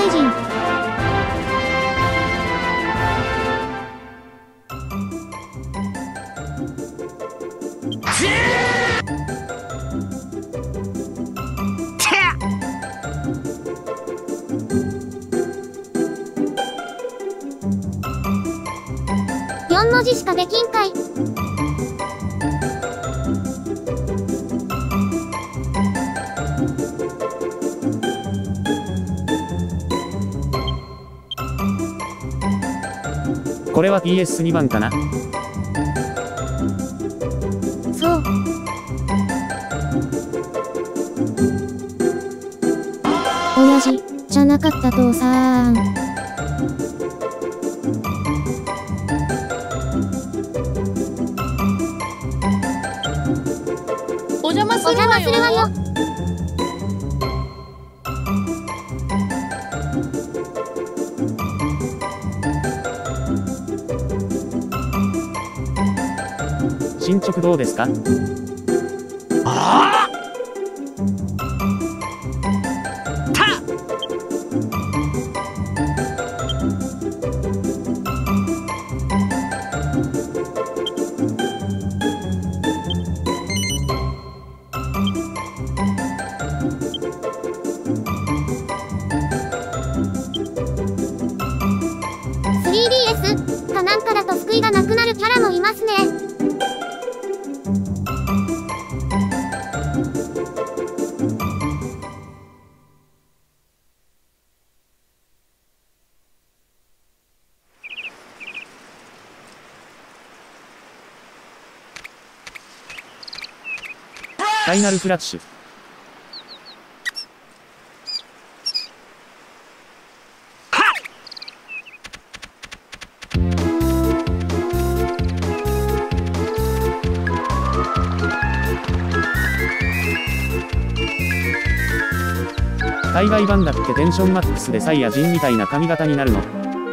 星人。4の字しかできんかい。 これは PS2 番かな。 そう。親父じゃなかった父さん。 お邪魔すお邪魔るわよ。 するわよ。 進捗どうですか？ ああた 3DS かなんかだと救いがなくなるキャラもいますね。 ファイナルフラッシュ。海外版だってテンションマックスでサイヤ人みたいな髪型になるの？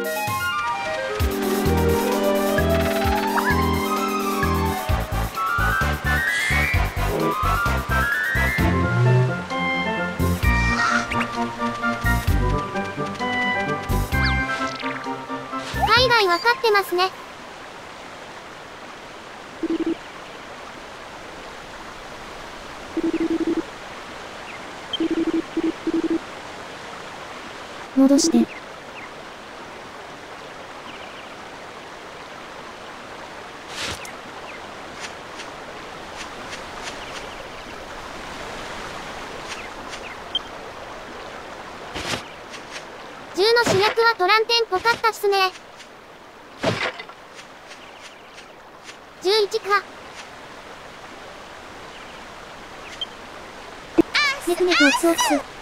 海外わかってますね。戻して。10の主役はトランテンぽかったっすね。11か。ネクネクオツオツ。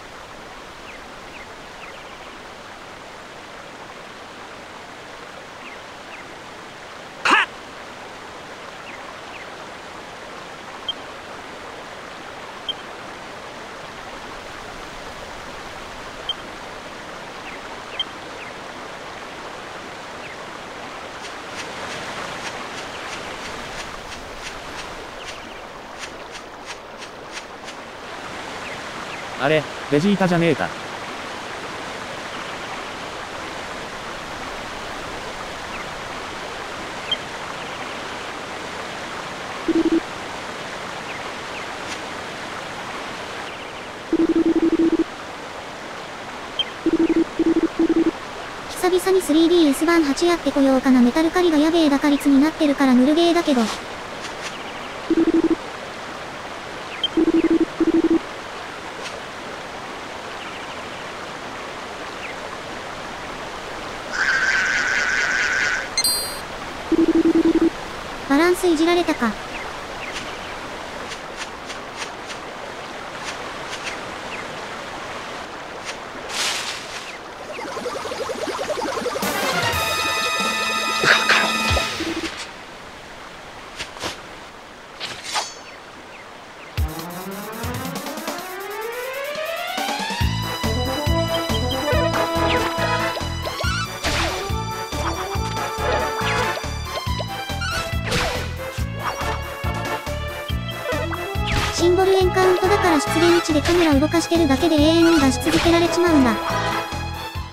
あれ、ベジータじゃねえか。 久々に 3DS 版8やってこようかな。メタルカリがやべえ打率になってるからぬるゲーだけど。バランスいじられたか。シンボルエンカウントだから出現位置でカメラ動かしてるだけで永遠に出し続けられちまうんだ。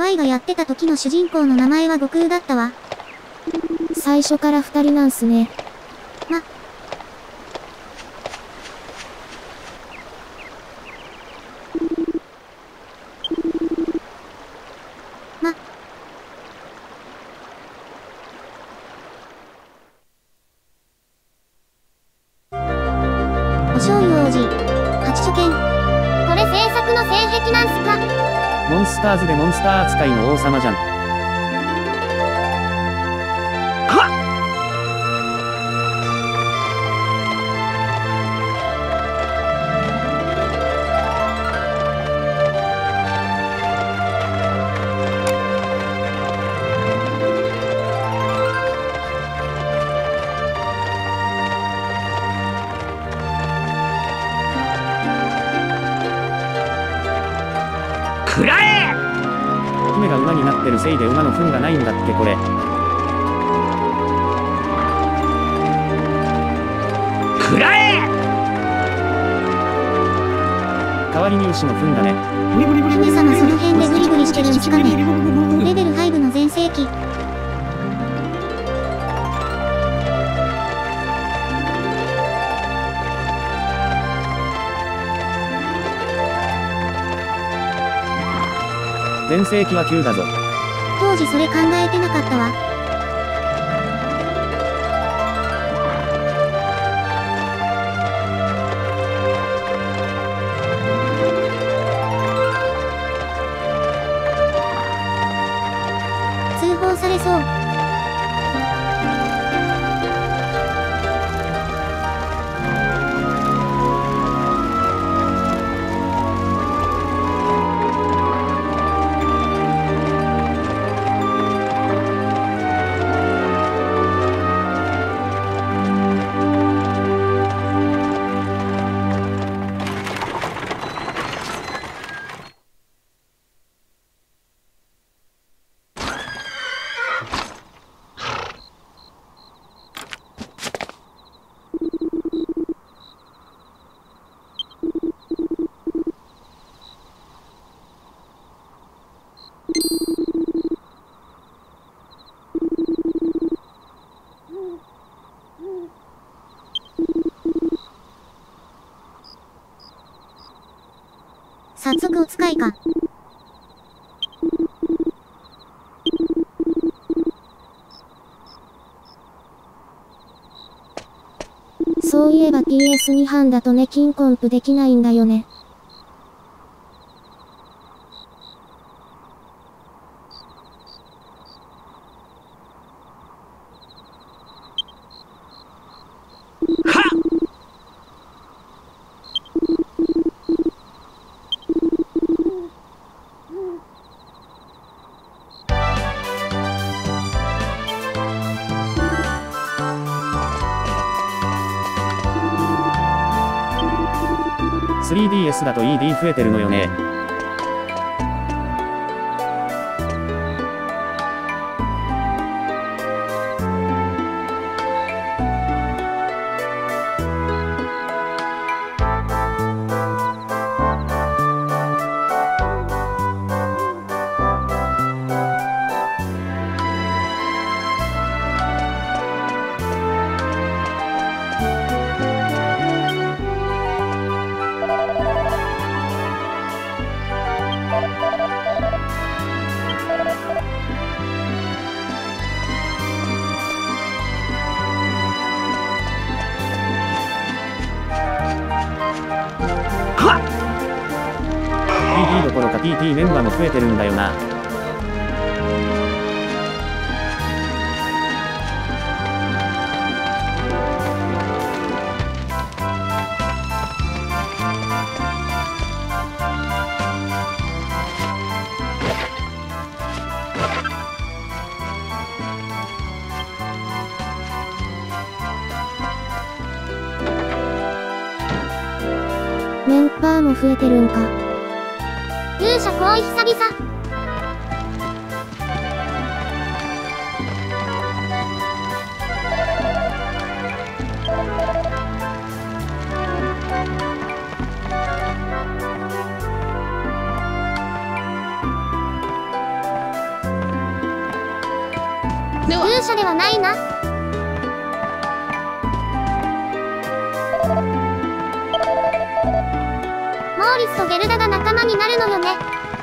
Y がやってた時の主人公の名前は悟空だったわ。 最初から2人なんすね。 お醤油王子。八初見。 これ制作の性癖なんすか？ モンスターズでモンスター扱いの王様じゃん。 くらえ！ 姫が馬になってるせいで馬の糞がないんだってこれ。 くらえ！ 代わりに牛の糞だね。 姫様その辺でグリグリしてるんすかね。レベル5の全盛期。 全盛期は9だぞ。 当時それ考えてなかったわ。通報されそう。早速お使いか。 そういえば PS2 班だとね金コンプできないんだよね。 3DS だと ED 増えてるのよね。TT どころか TT メンバーも増えてるんだよな。 メンバーも増えてるんか。 勇者行為久々。 勇者ではないな。モーリスとゲルダが仲間になるのよね。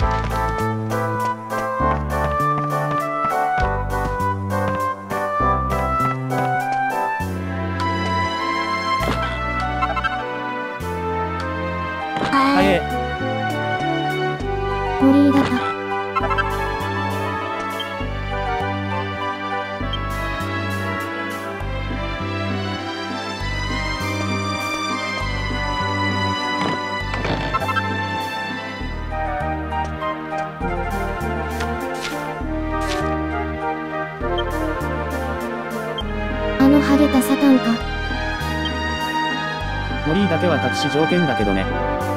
はえ。 森型。あのハゲたサタンか。 森だけは隠し条件だけどね。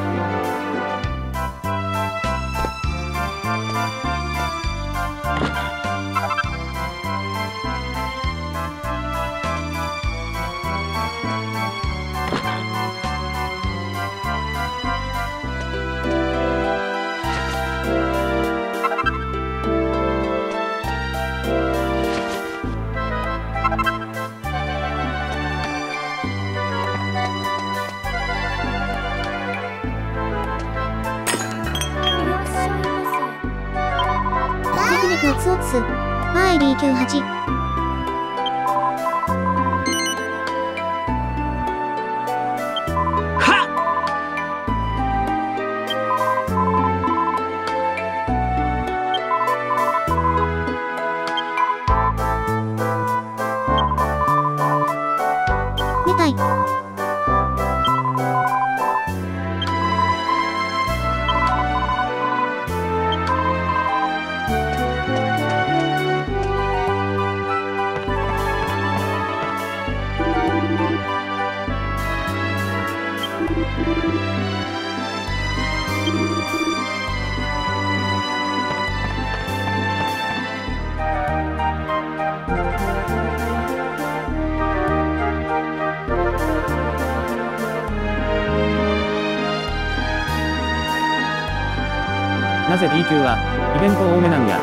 テクネクオツオツス。YD98。 はっ。 メタイ。 なぜ D 級はイベント多めなんや。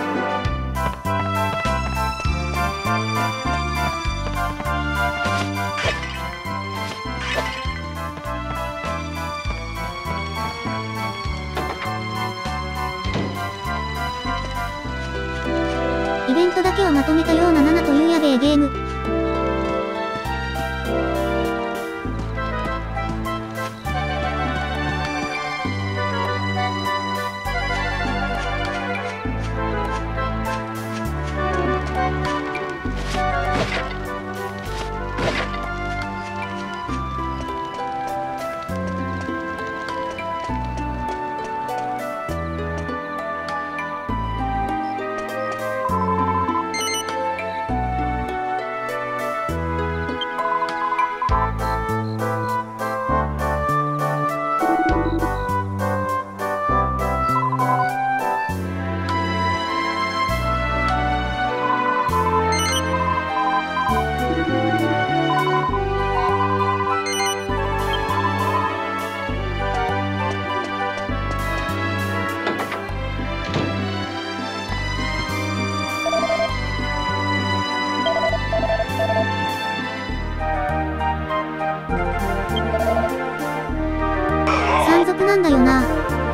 イベントだけをまとめたような7というやべえゲーム。山賊なんだよな。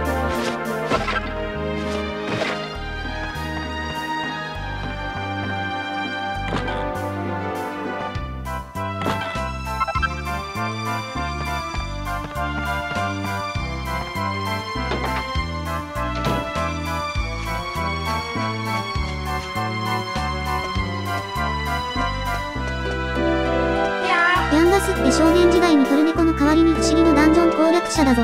ヤンガスって少年時代にトルネコの代わりに不思議のダンジョン攻略者だぞ。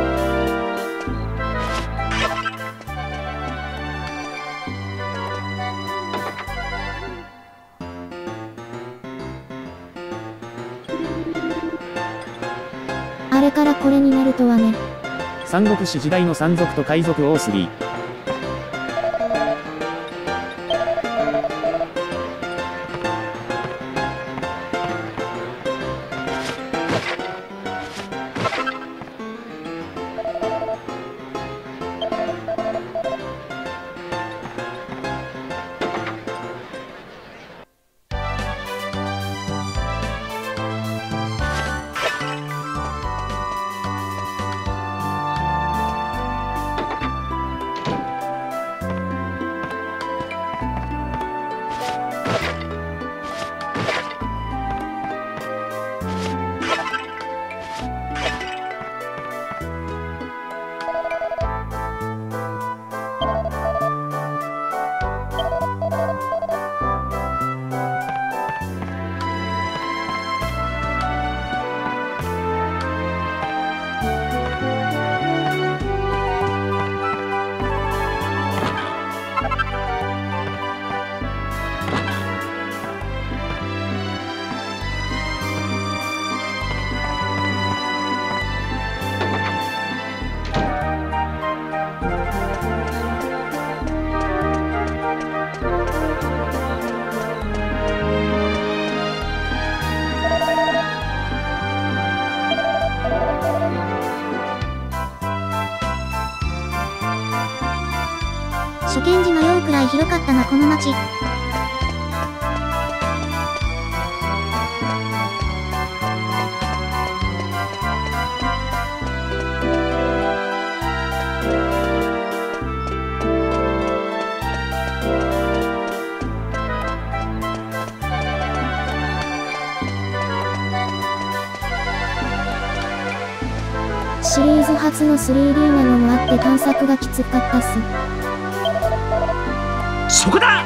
あれからこれになるとはね。 三国志時代の山賊と海賊王3。 初見時迷うくらい広かったなこの街。 シリーズ初の 3D なのもあって探索がきつかったっす。 そこだ。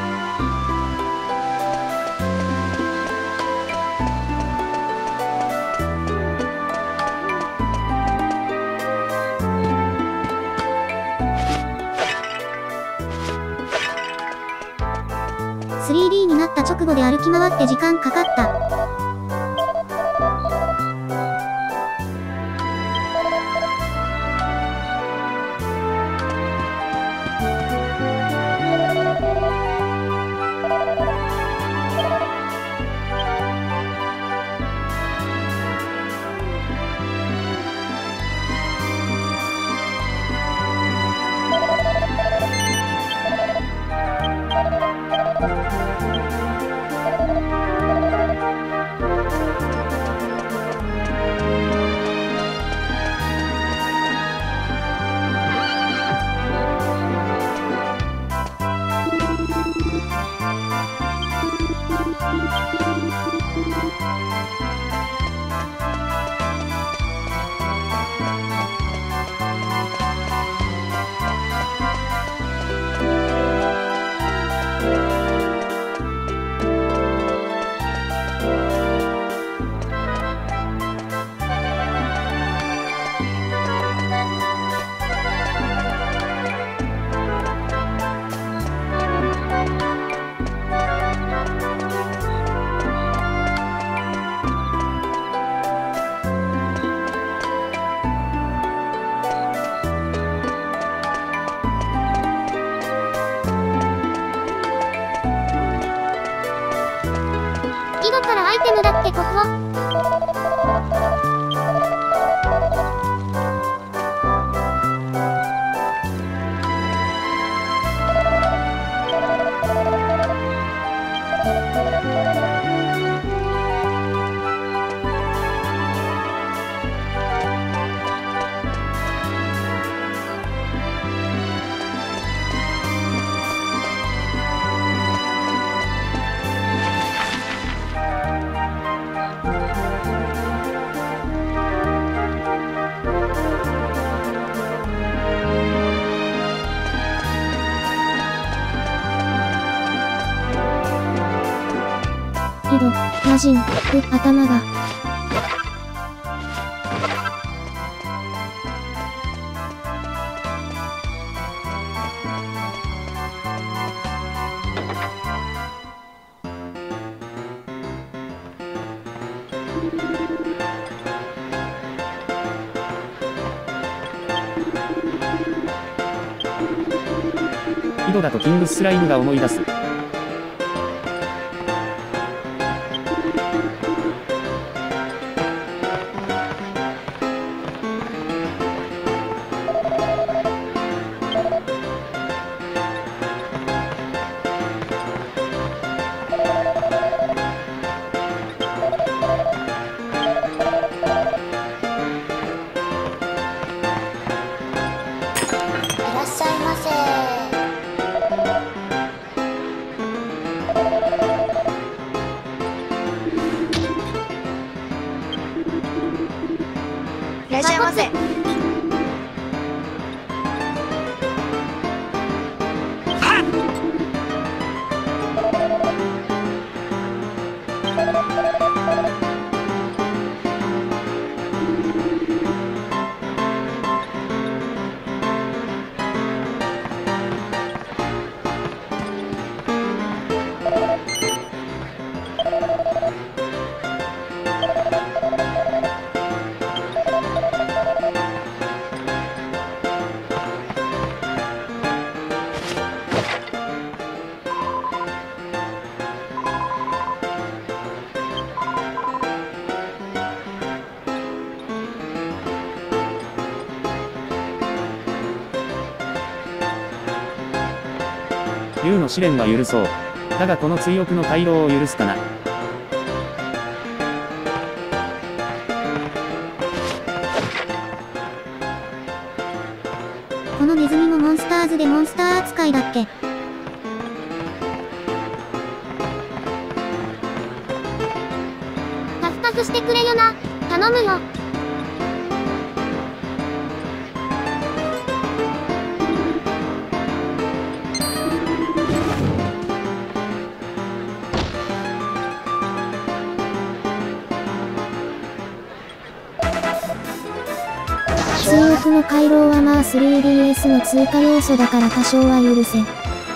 3D になった直後で歩き回って時間かかった。 井戸からアイテムだっけここ。 井戸、魔人、頭が。 井戸だとキングスライムが思い出す。 いらっしゃいませ。 竜の試練は許そう。だがこの追憶の回廊を許すかな。 このネズミもモンスターズでモンスター扱いだっけ？ タフタフしてくれよな。頼むよ。 追憶の回廊はまあ 3DS の追加要素だから多少は許せ。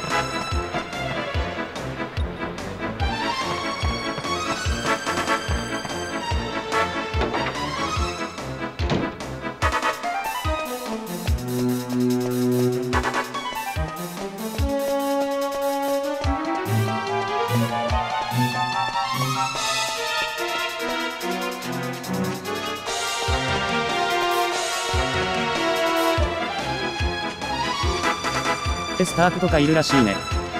スタークとかいるらしいね。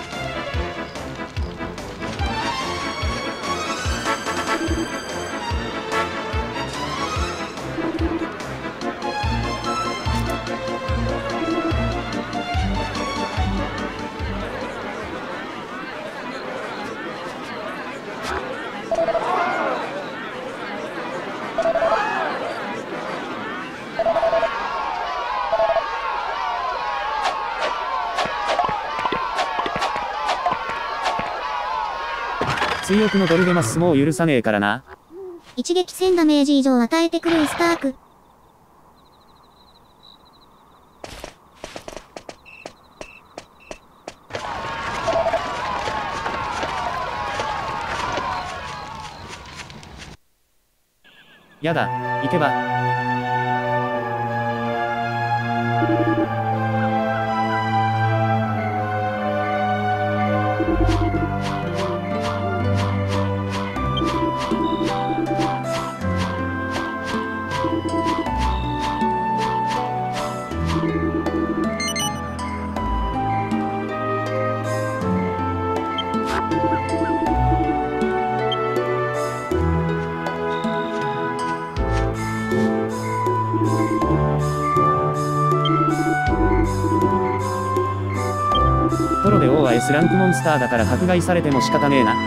追憶のドルゲマスもう許さねえからな。 一撃1000ダメージ以上与えてくるスターク。 やだ、行けば。トロで王は S ランクモンスターだから迫害されても仕方ねえな。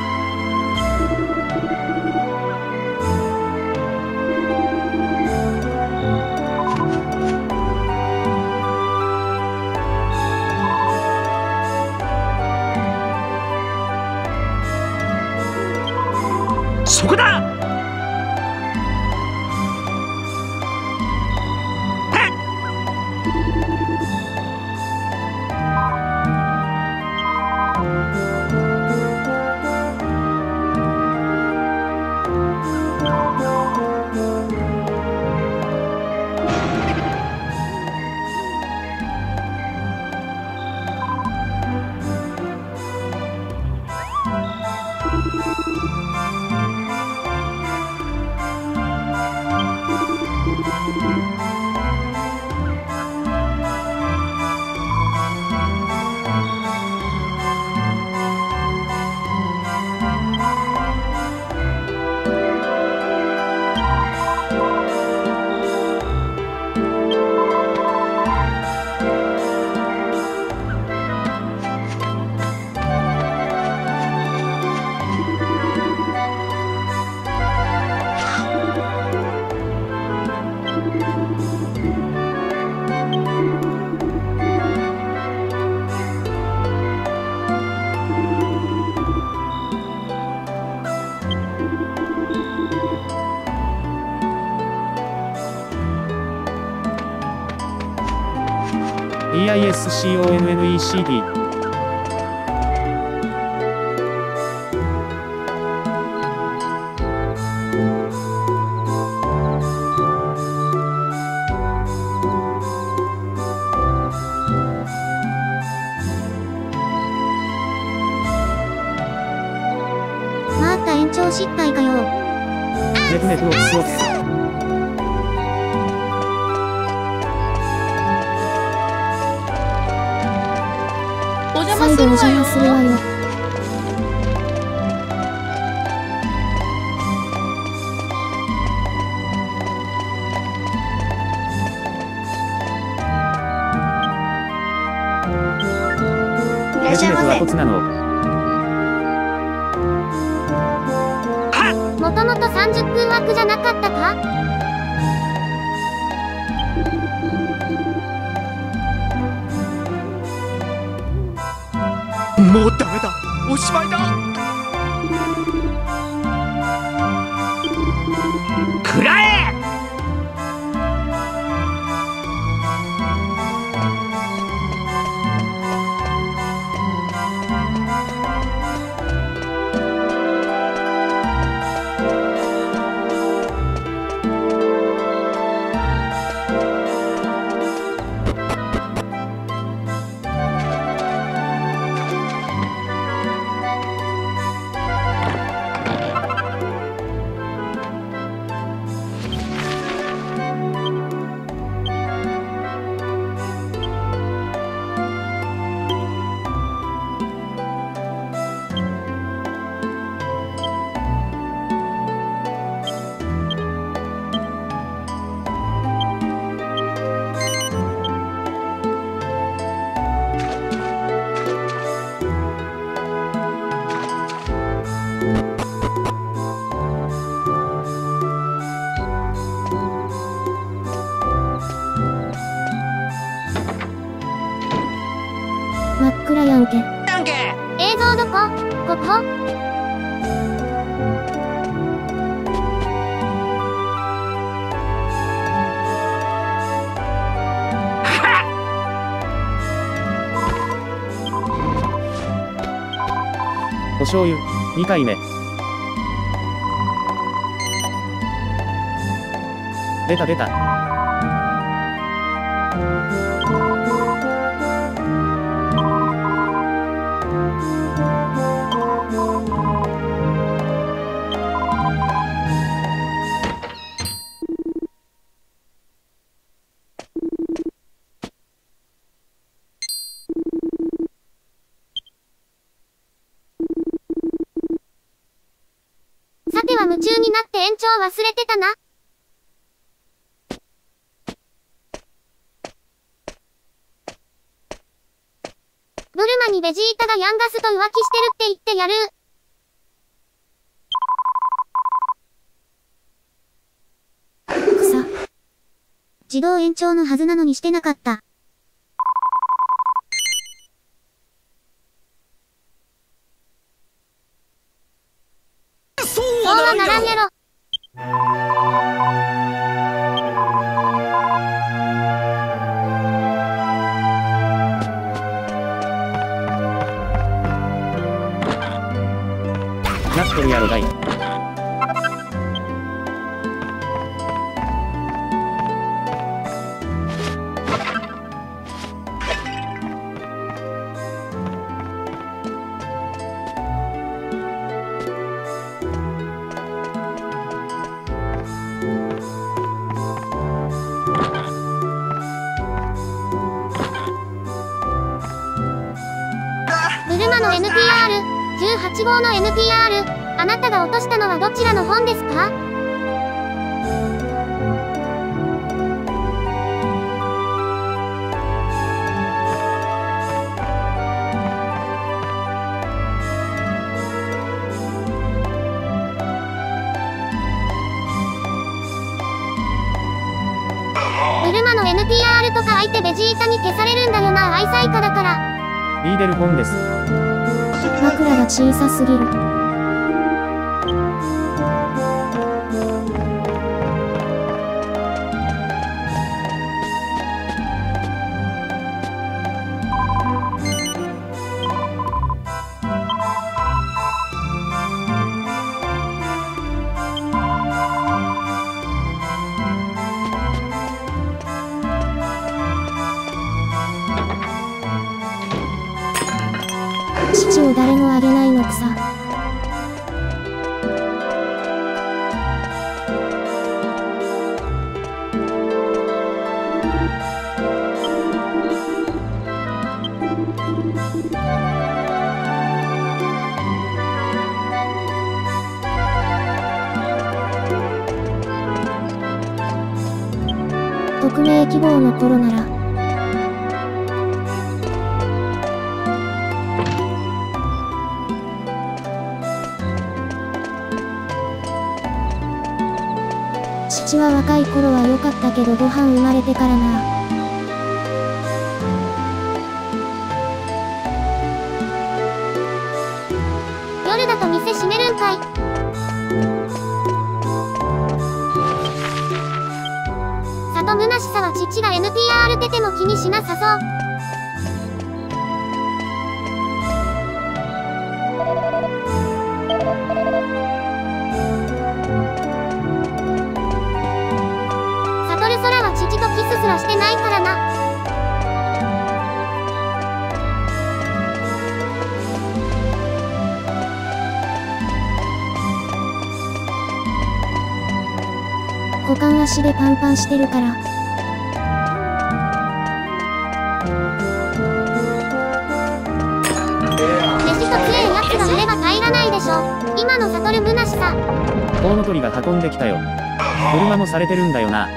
そこだ。DISCONNECT また延長失敗かよ。 ネトネトオプスオプス。 お邪再度お邪魔するわよ。 ヘルメットはコツなの。 もともと30分枠じゃなかったか？ もうダメだ、おしまいだ。食らえ。 真っ暗やんけ。 映像どこ？ここ？ お醤油、2回目。出た出た。 さては夢中になって延長忘れてたな。ブルマにベジータがヤンガスと浮気してるって言ってやる。 草。自動延長のはずなのにしてなかった。 そうはならんやろ。 なっとるやろがい。 ブルマの NPR、18 号の NPR、あなたが落としたのはどちらの本ですか？ブルマの NPR とか相手ベジータに消されるんだよな、愛妻家だから。 リーデル本です。 枕が小さすぎる。父を誰もあげないのくさ。 大希望の頃なら。父は若い頃は良かったけどご飯生まれてからな。 夜だと店閉めるんかい。里むなしさは父が NPR 出ても気にしなさそう。空は父とキスすらしてないからな。 股間足でパンパンしてるから。 飯と強えやつがいれば帰らないでしょ。今の悟むなしさ。 コウノトリが運んできたよ。車もされてるんだよな。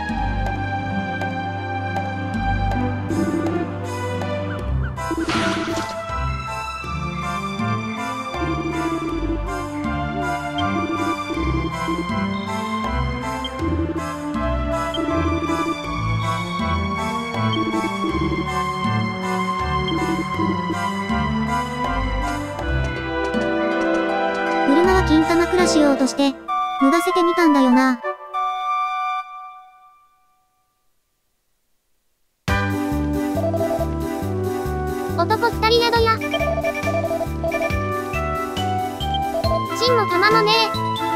車は金玉暮らしようとして、脱がせてみたんだよな。 男二人宿や。チンも玉もねえ。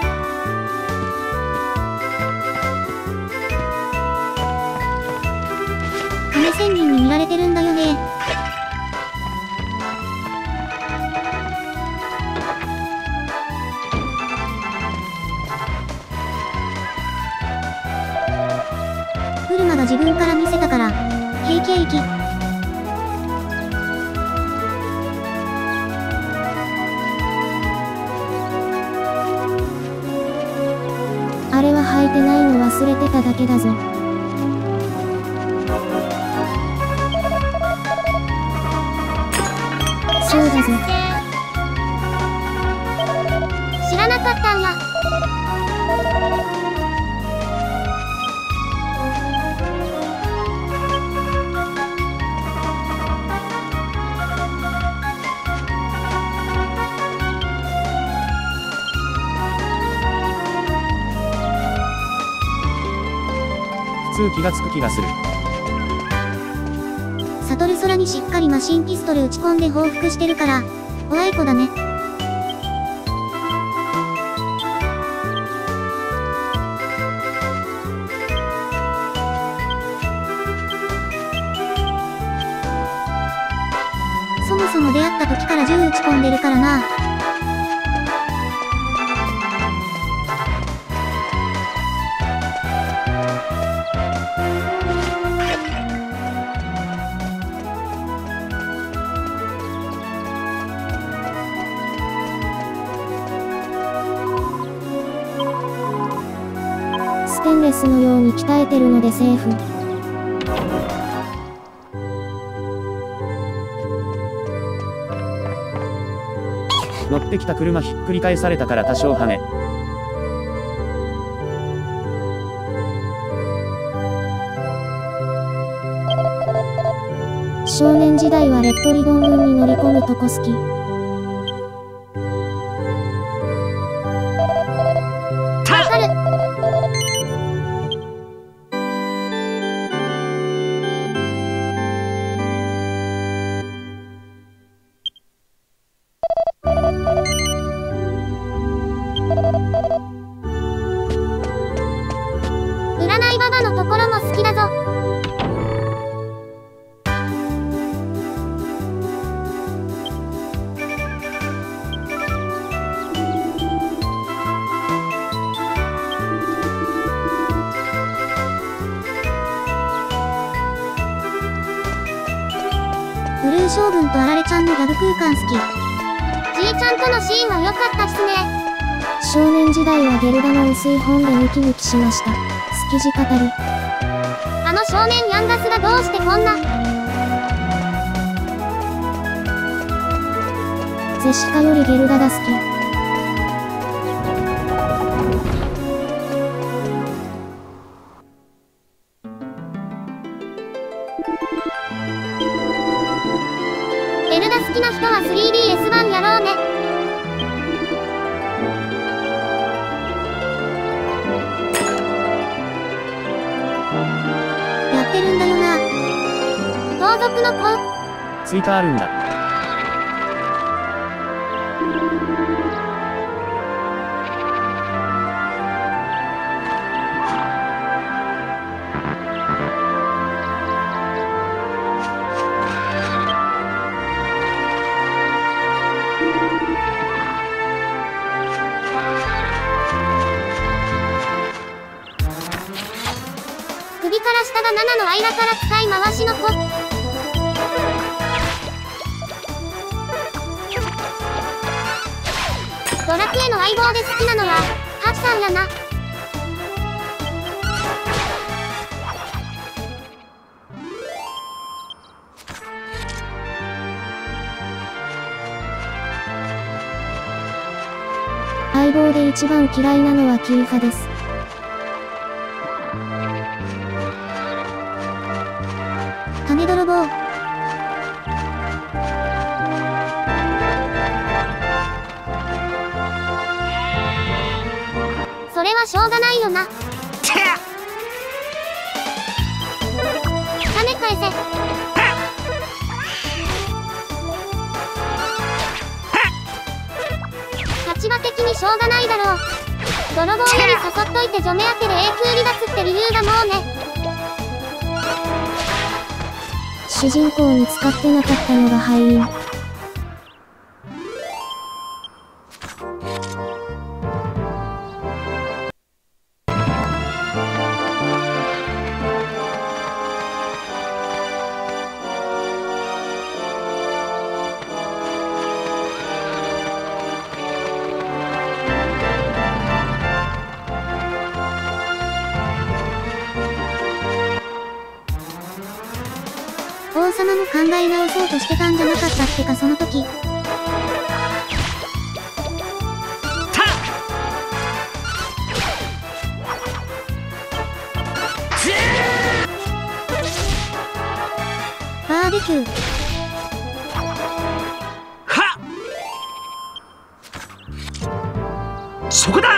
亀仙人に見られてるんだよね。車が自分から見せたから、平気平気。 あれは履いてないの忘れてただけだぞ。そうだぞ。 知らなかったんや。 普通気がつく気がする。 悟空にしっかりマシンピストル撃ち込んで報復してるから、怖い子だね。そもそも出会った時から銃撃ち込んでるからな。 ステンレスのように鍛えてるのでセーフ。 乗ってきた車ひっくり返されたから多少跳ね。 少年時代はレッドリボン軍に乗り込むとこ好き。 わかる。占いババのところも好きだぞ。 ブルー将軍とあられちゃんのギャグ空間好き。 じいちゃんとのシーンは良かったっすね。 少年時代はゲルダの薄い本でムキムキしました。好き字語り。 あの少少年ヤンガスがどうしてこんな。 ゼシカよりゲルダが好き。 ゼルダ好きな人は 3DS 版やろうね。 やってるんだよな。 盗賊の子。 追加あるんだ。 首から下が7の間から使い回しの子。ドラクエの相棒で好きなのはハチさんやな。 相棒で一番嫌いなのはキー派です。 金泥棒。 それはしょうがないよな。金返せ。立場的にしょうがないだろう。泥棒より誘っといて除目当てで永久離脱って理由がもうね。 主人公に使ってなかったのが敗因。 王様も考え直そうとしてたんじゃなかったってかその時。バーベキュー。 はっ、そこだ。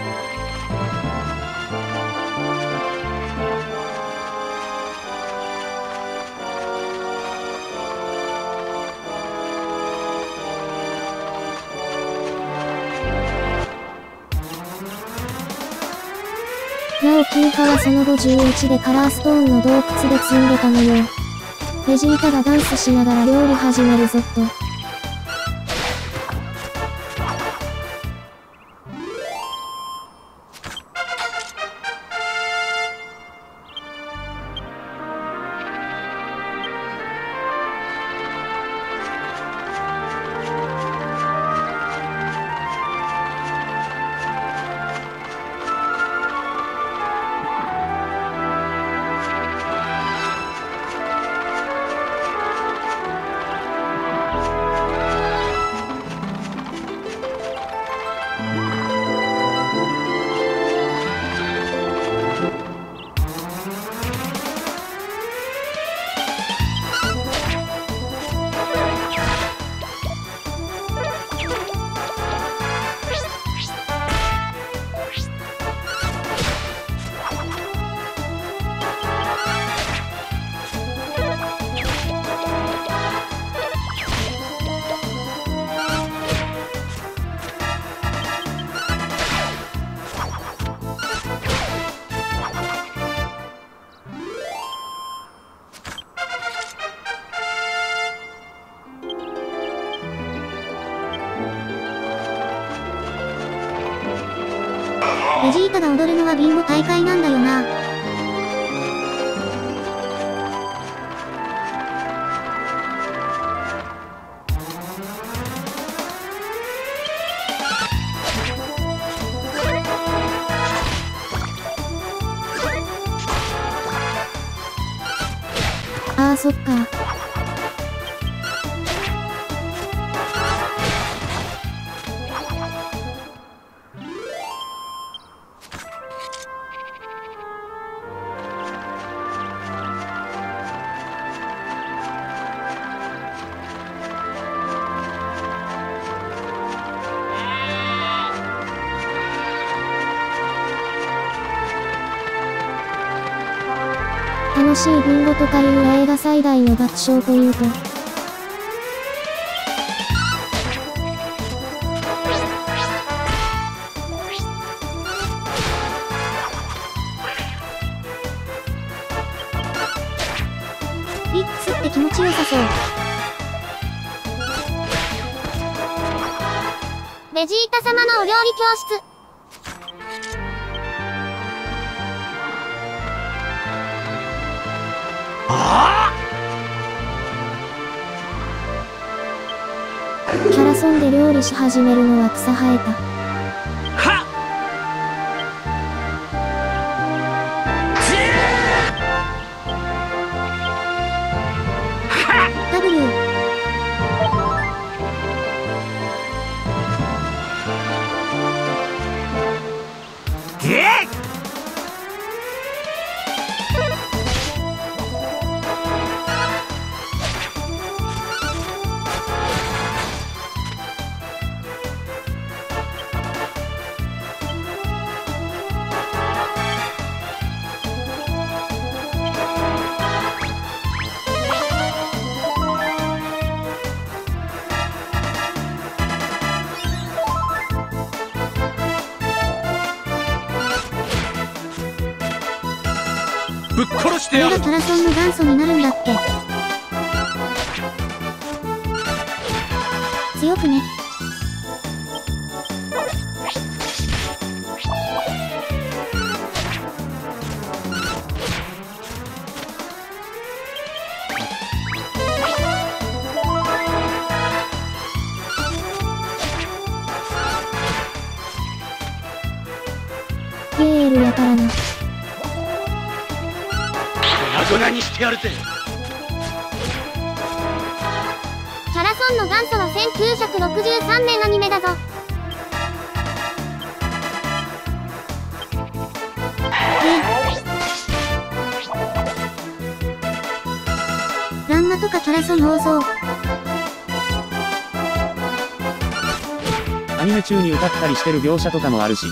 なおキー派はその後11でカラーストーンの洞窟で積んでたのよ。ベジータがダンスしながら料理始めるぞっと。 ベジータが踊るのはビンゴ大会なんだよな。 そっか。楽しいビンゴとかいう映画最大の爆笑というと。 リックスって気持ちよさそう。 ベジータ様のお料理教室。 キャラソンで料理し始めるのは草生えた。 はっ W。 ぶっ殺しこてやる。 れがキャラソンの元祖になるんだっけ。強くね。 ゲールやからな。 粉々にしてやるぜ。 キャラソンの元祖は1963年アニメだぞ。 ランマとかキャラソン多そう。 アニメ中に歌ったりしてる描写とかもあるし。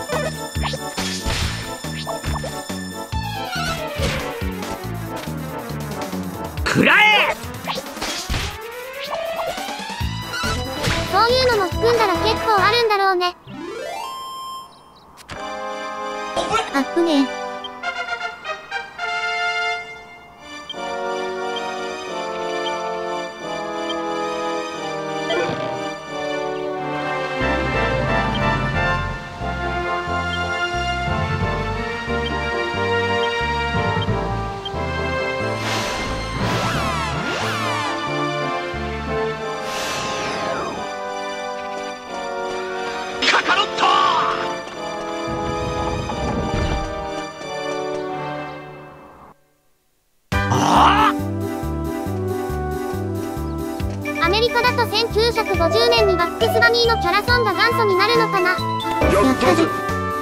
食らえ。 そういうのも含んだら結構あるんだろうね。 あっぶねえ。 カカロット。 アメリカだと1950年にバックスバニーのキャラソンが元祖になるのかな。 やったぜ。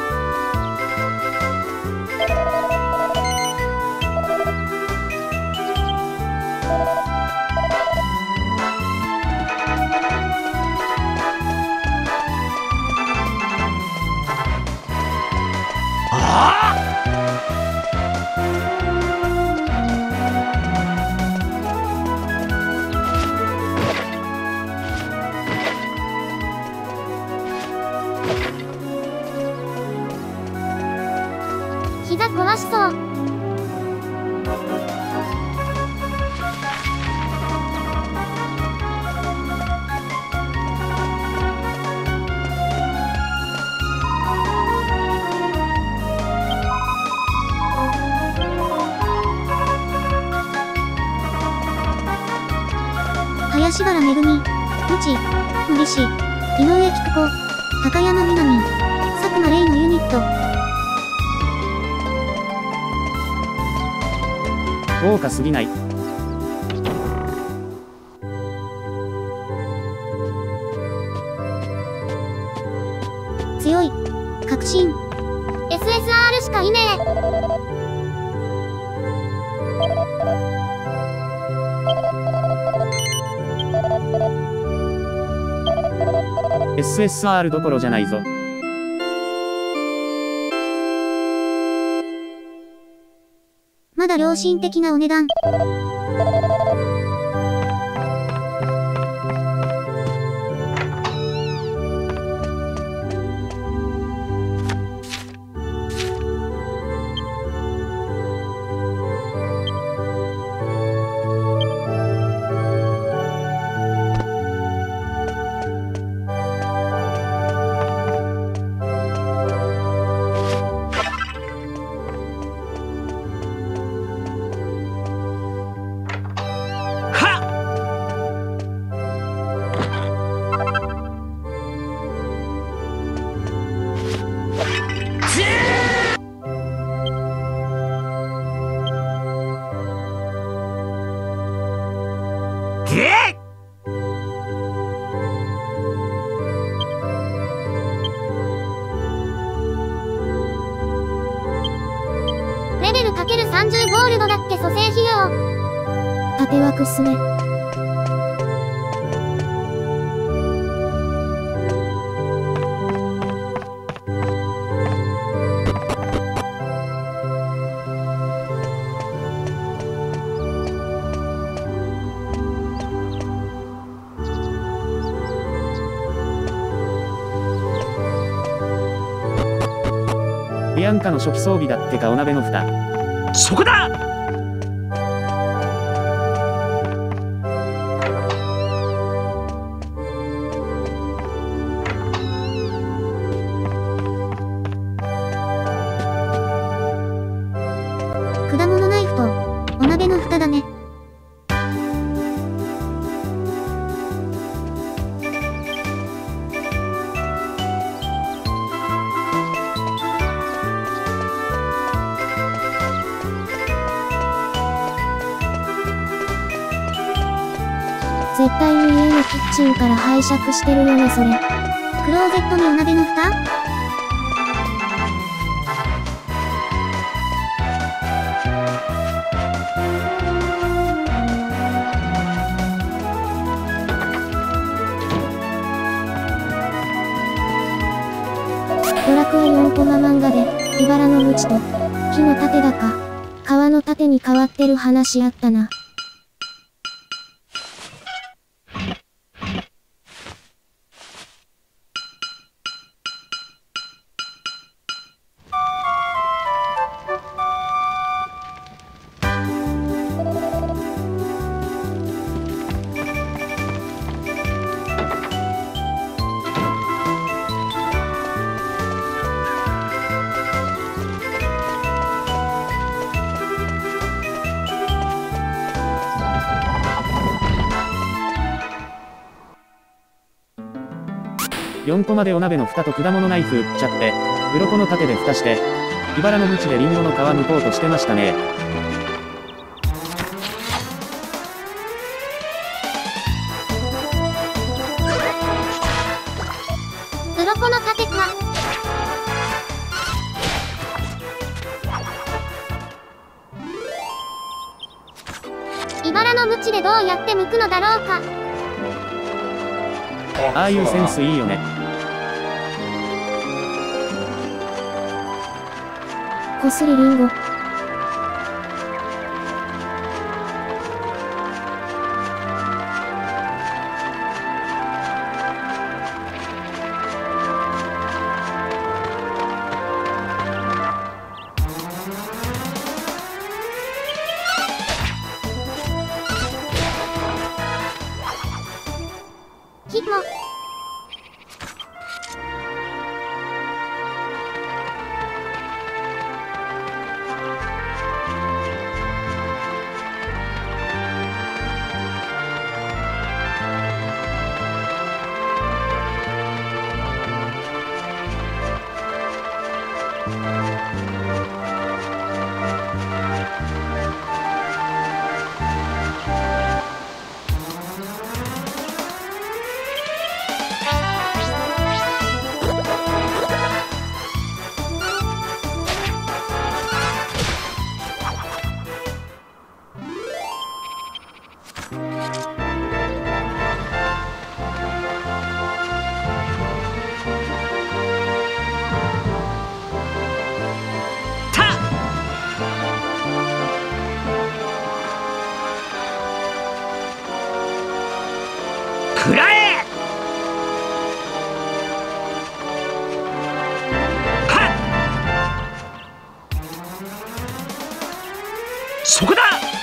膝壊しそう。 林原めぐみ、うち、森氏、井上菊子、高山みなみ、佐久間レイのユニット。 豪華すぎない。 かいね。 SSR どころじゃないぞ。 まだ良心的なお値段。 レベル ×30 ゴールドだっけ蘇生費用。 縦枠っすね。 ビアンカの初期装備だってかお鍋の蓋。 そこだ。 果物ナイフとお鍋の蓋だね。 絶対に家のキッチンから拝借してるよねそれ。 クローゼットにお鍋の蓋？ ドラクエ4コマ漫画で、茨の鞭と、木の盾だか、川の盾に変わってる話あったな。 4コマでお鍋の蓋と果物ナイフ売っちゃって、鱗の盾で蓋して、茨の鞭でリンゴの皮剥こうとしてましたね。 鱗の盾か。茨の鞭でどうやって剥くのだろうか。 ああいうセンスいいよね。 こすりりんご。 木も。 食らえ。そこだ。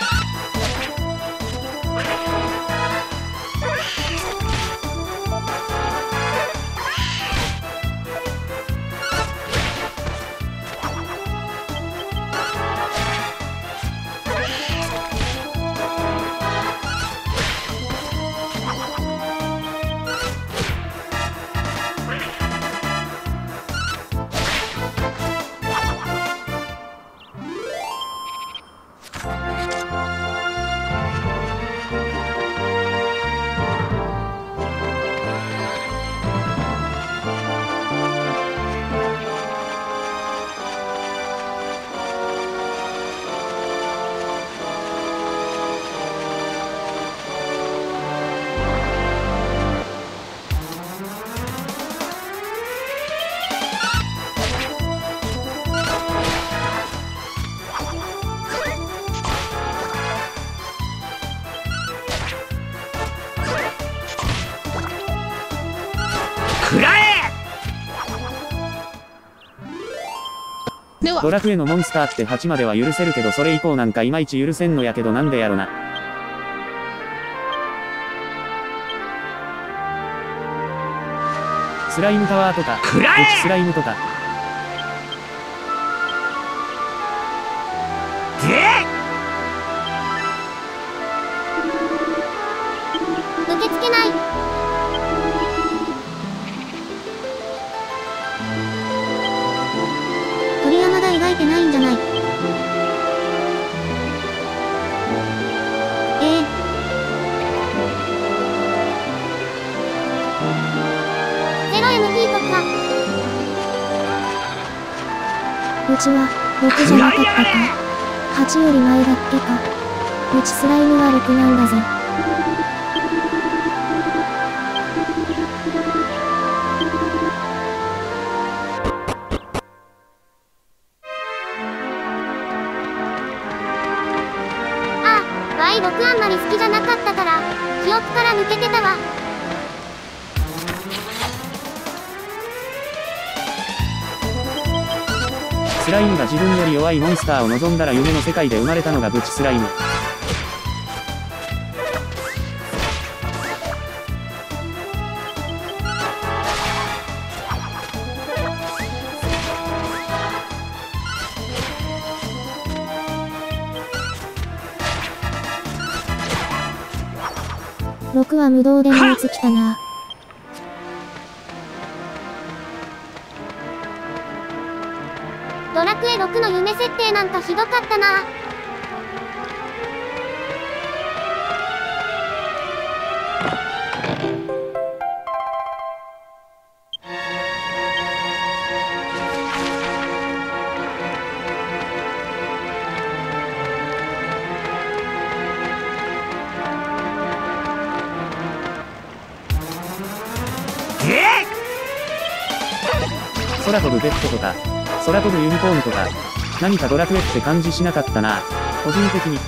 食らえ。 ドラクエのモンスターって8までは許せるけど、それ以降なんかいまいち許せんのやけど、なんでやろな。スライムタワーとか、 食らえ。 スライムとか。 受け付けない。 鳥山が描いてないんじゃない。 0MP とか。 うちは、6じゃなかったか。8より前だっけか。うちスライムは6なんだぜ。 6あんまり好きじゃなかったから、記憶から抜けてたわ。 スライムが自分より弱いモンスターを望んだら夢の世界で生まれたのがブチスライム。 6は無道でもいつ来たな。 ドラクエ6の夢設定なんかひどかったな。 空飛ぶペットとか、空飛ぶユニコーンとか、何かドラクエって感じしなかったな、個人的に。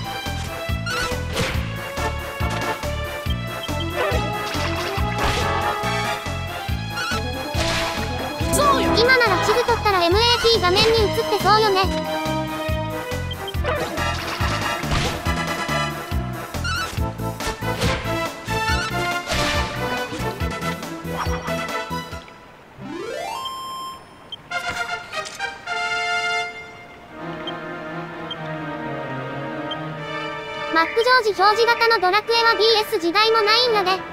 今なら地図取ったら MAP 画面に映ってそうよね。マック常時表示型のドラクエは BS 時代もないんやで。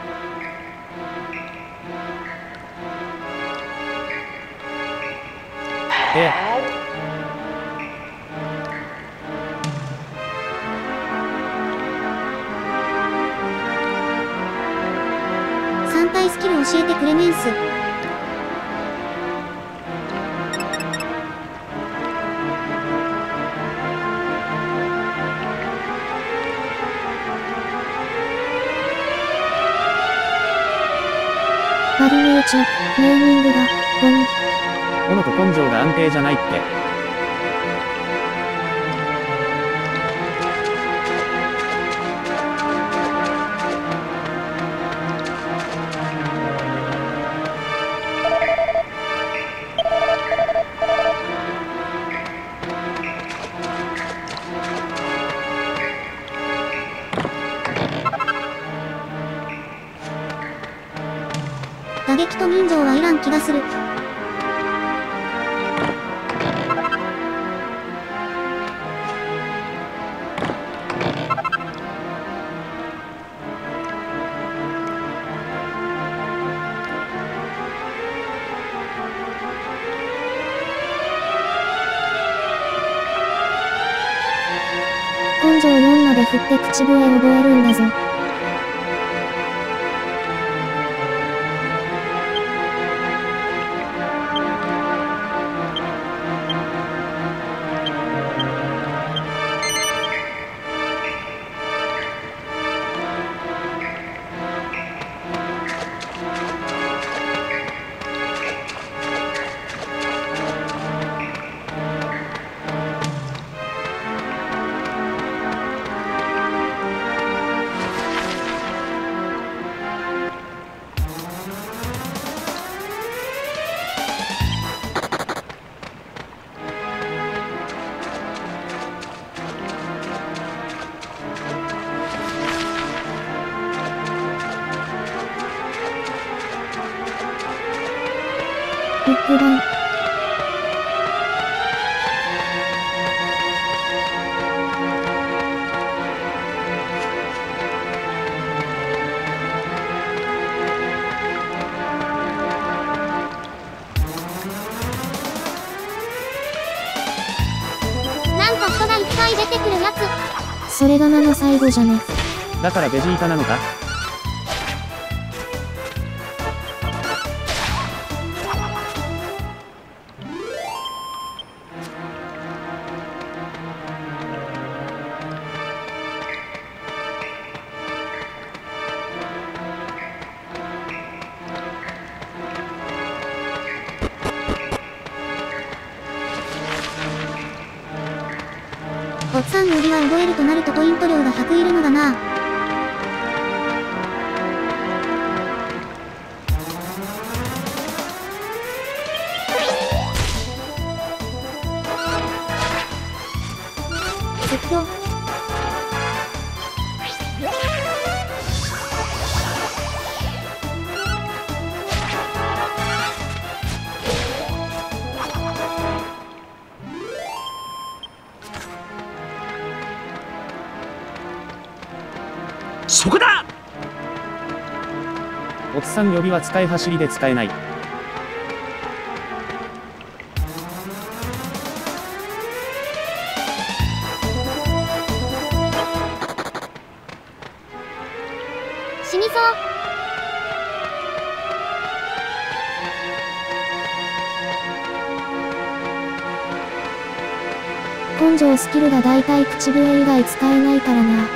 3体スキル教えてくれメンス。 バリミューチャ、ネーミングが、ゴミ。 斧と根性が安定じゃないって。 打撃と人情はいらん気がする。 根性4まで振って口笛覚えるんだぞ。ビッグバン。 なんか人がいっぱい出てくるやつ。 それが名の最後じゃね。 だからベジータなのか？ おっさんよりは覚えるとなるとポイント量が100いるのだな。絶叫。 そこだ。 おっさん呼びは使い走りで使えない。 死にそう。 根性スキルがだいたい口笛以外使えないからな。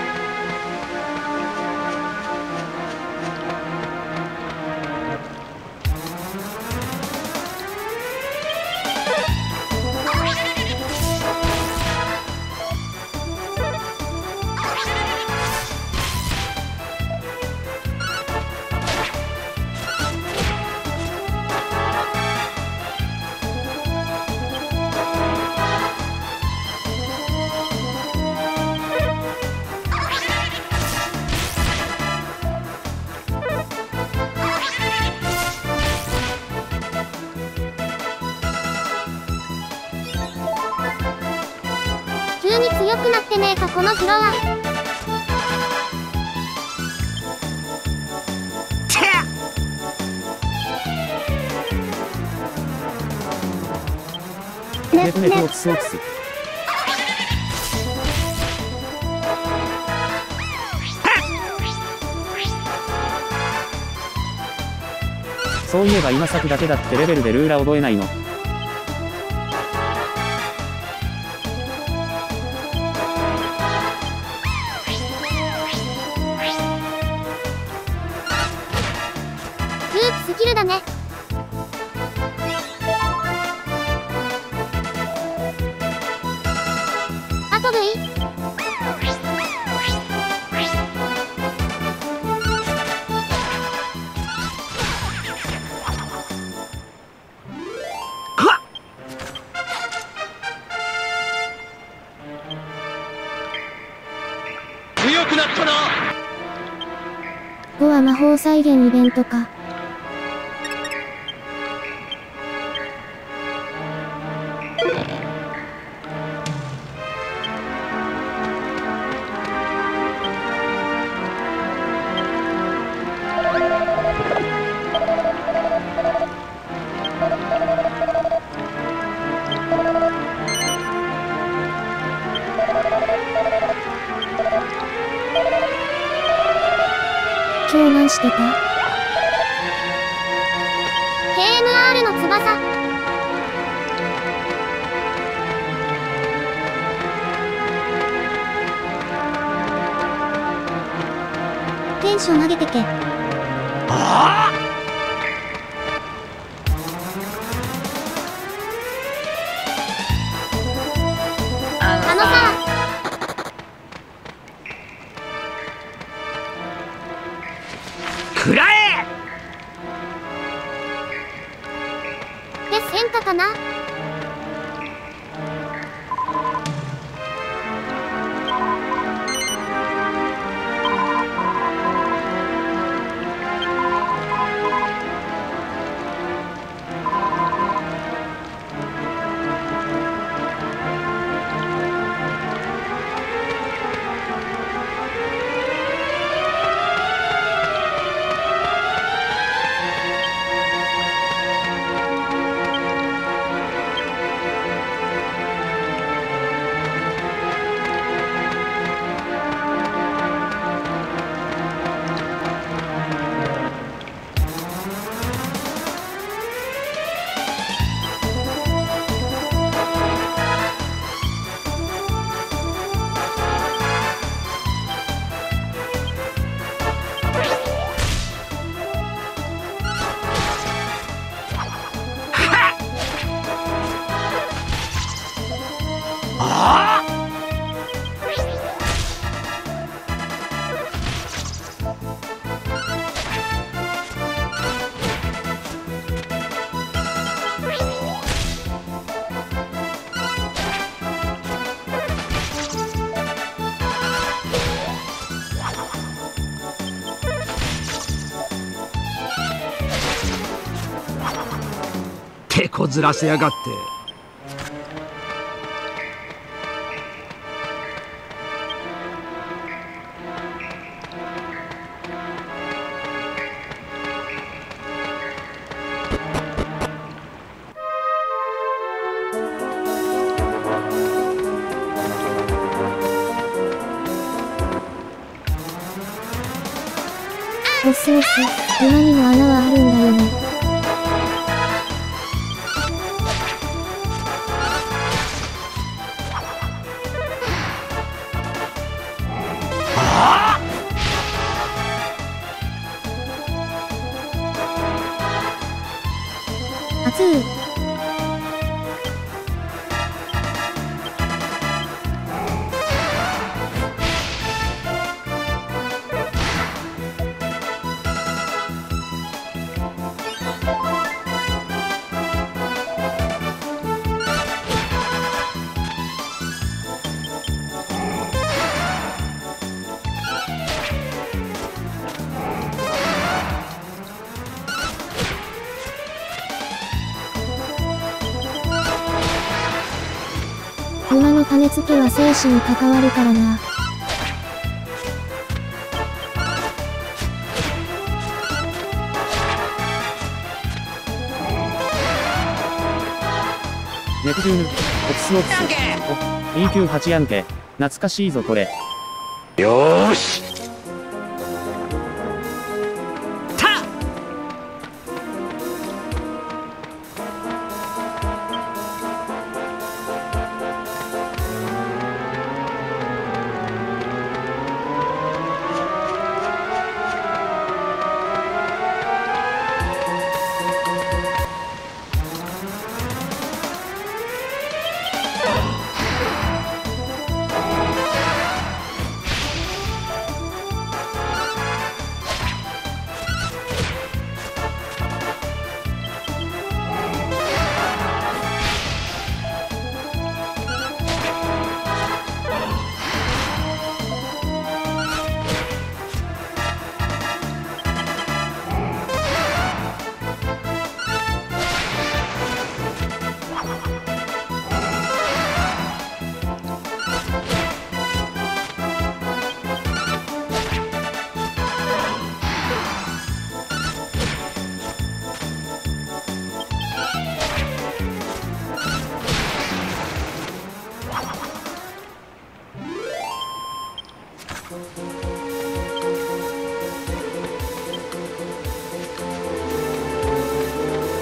急に強くなってねえかこのフロア。 ネプネプオプスオプス。そういえば今作だけだってレベルでルーラ覚えないの。 ループスキルだね。あと V。 強くなったな。 5は魔法再現イベントか。今日何してた？ KMR の翼。 テンション上げてけ。 ああのさ、 食らえ。 で戦果かな。 手こずらせやがって。 オスオス、馬にも穴はあるんだよね。 熱う。 馬の種付けは生死に関わるからな。 ネプチューヌ、オプスオプス。お、E98 やんけ。懐かしいぞこれ。 よーし。た。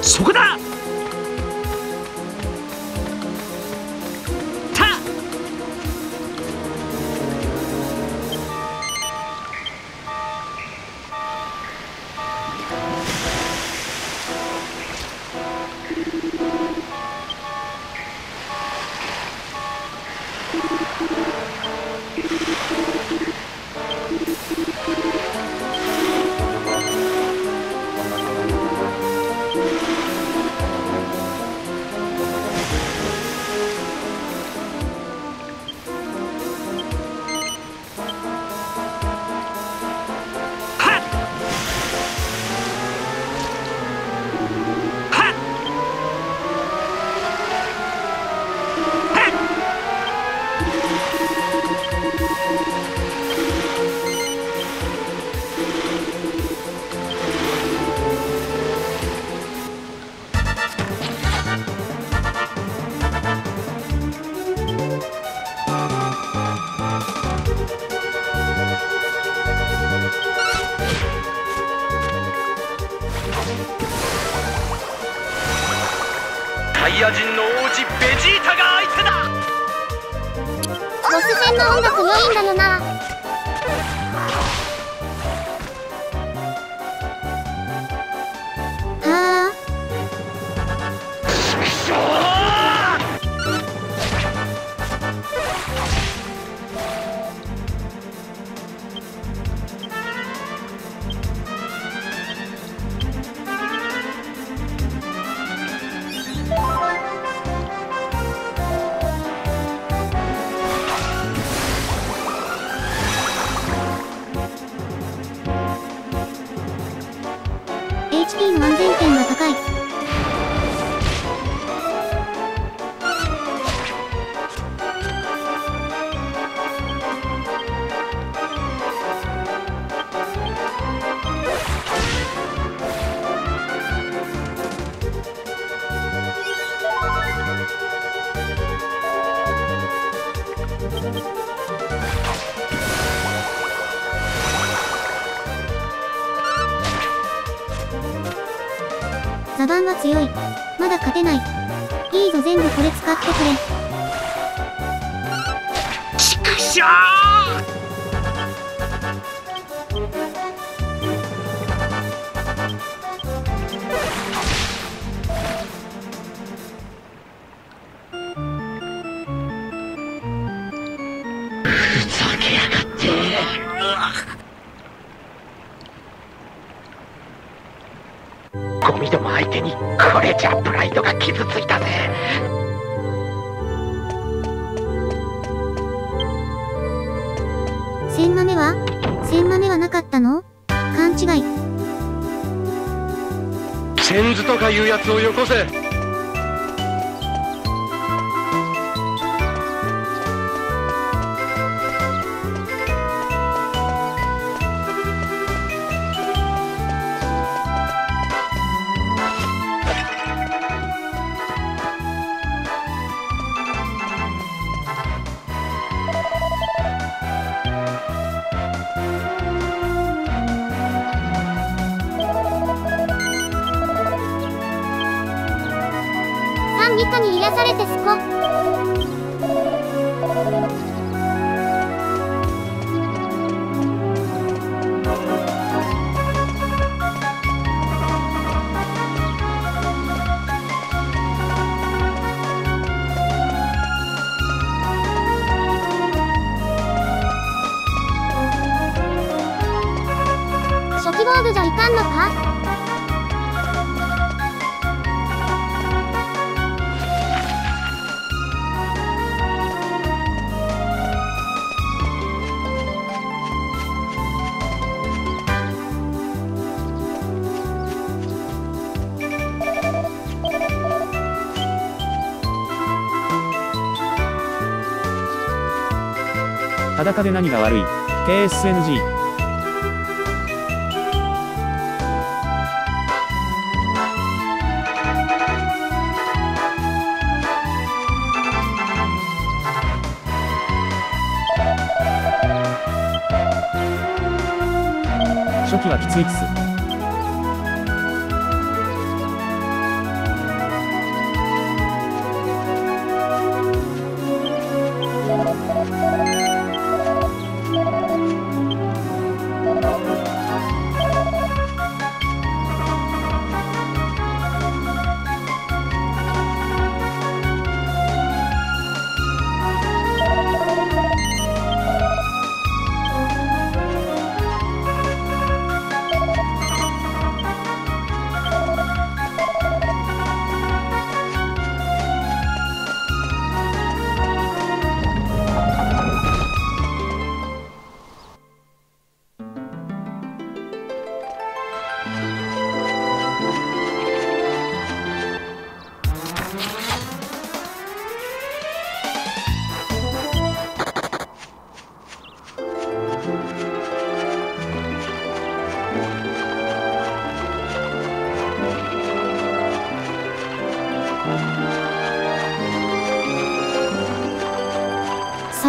そこだ。 サイヤ人の王子ベジータが相手だ。 ボス戦の音楽良いんだよな。 はHP の安全点が高い。ザバンは強い。まだ勝てない。いいぞ、全部これ使ってくれ。 ちくしょふざけやがって。ゴミども相手にこれじゃプライドが傷ついたぜ。 千豆は千豆はなかったの？勘違い。 チェンズとかいうやつをよこせ。 ミカに癒されてすこ。初期防具じゃいかんのか？ 裸で何が悪い？ KSNG。初期はきついっす。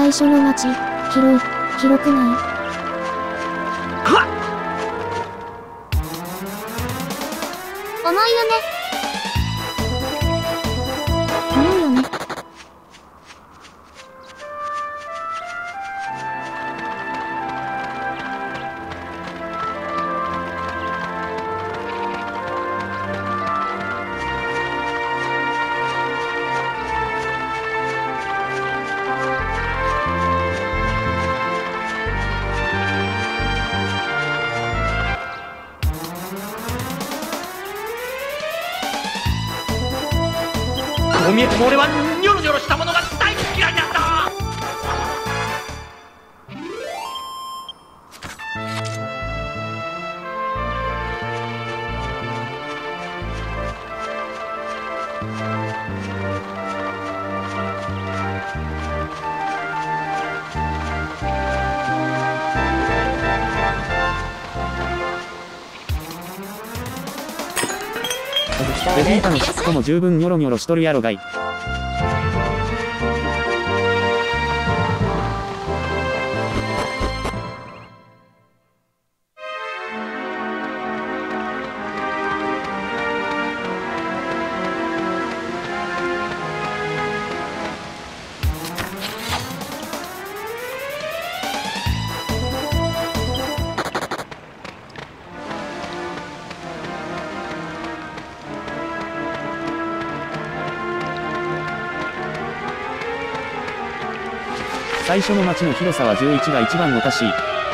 最初の街、広くない？ 重いよね。 重いよね。 こう見えても俺はニョロニョロしたものが大嫌いなんだ。 ベジータの尻尾も十分ニョロニョロしとるやろがい。最初の街の広さは11が一番おかしい。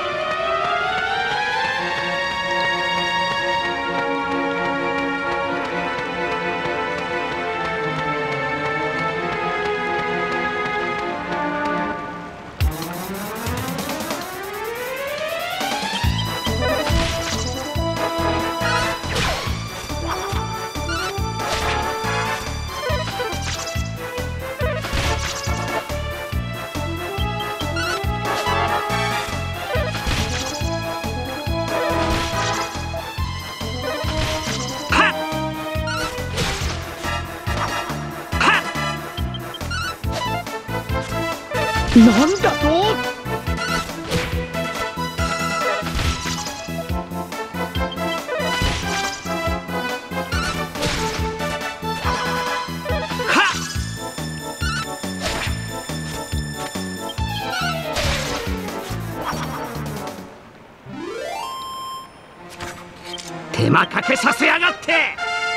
なんだと？手間かけさせやがって！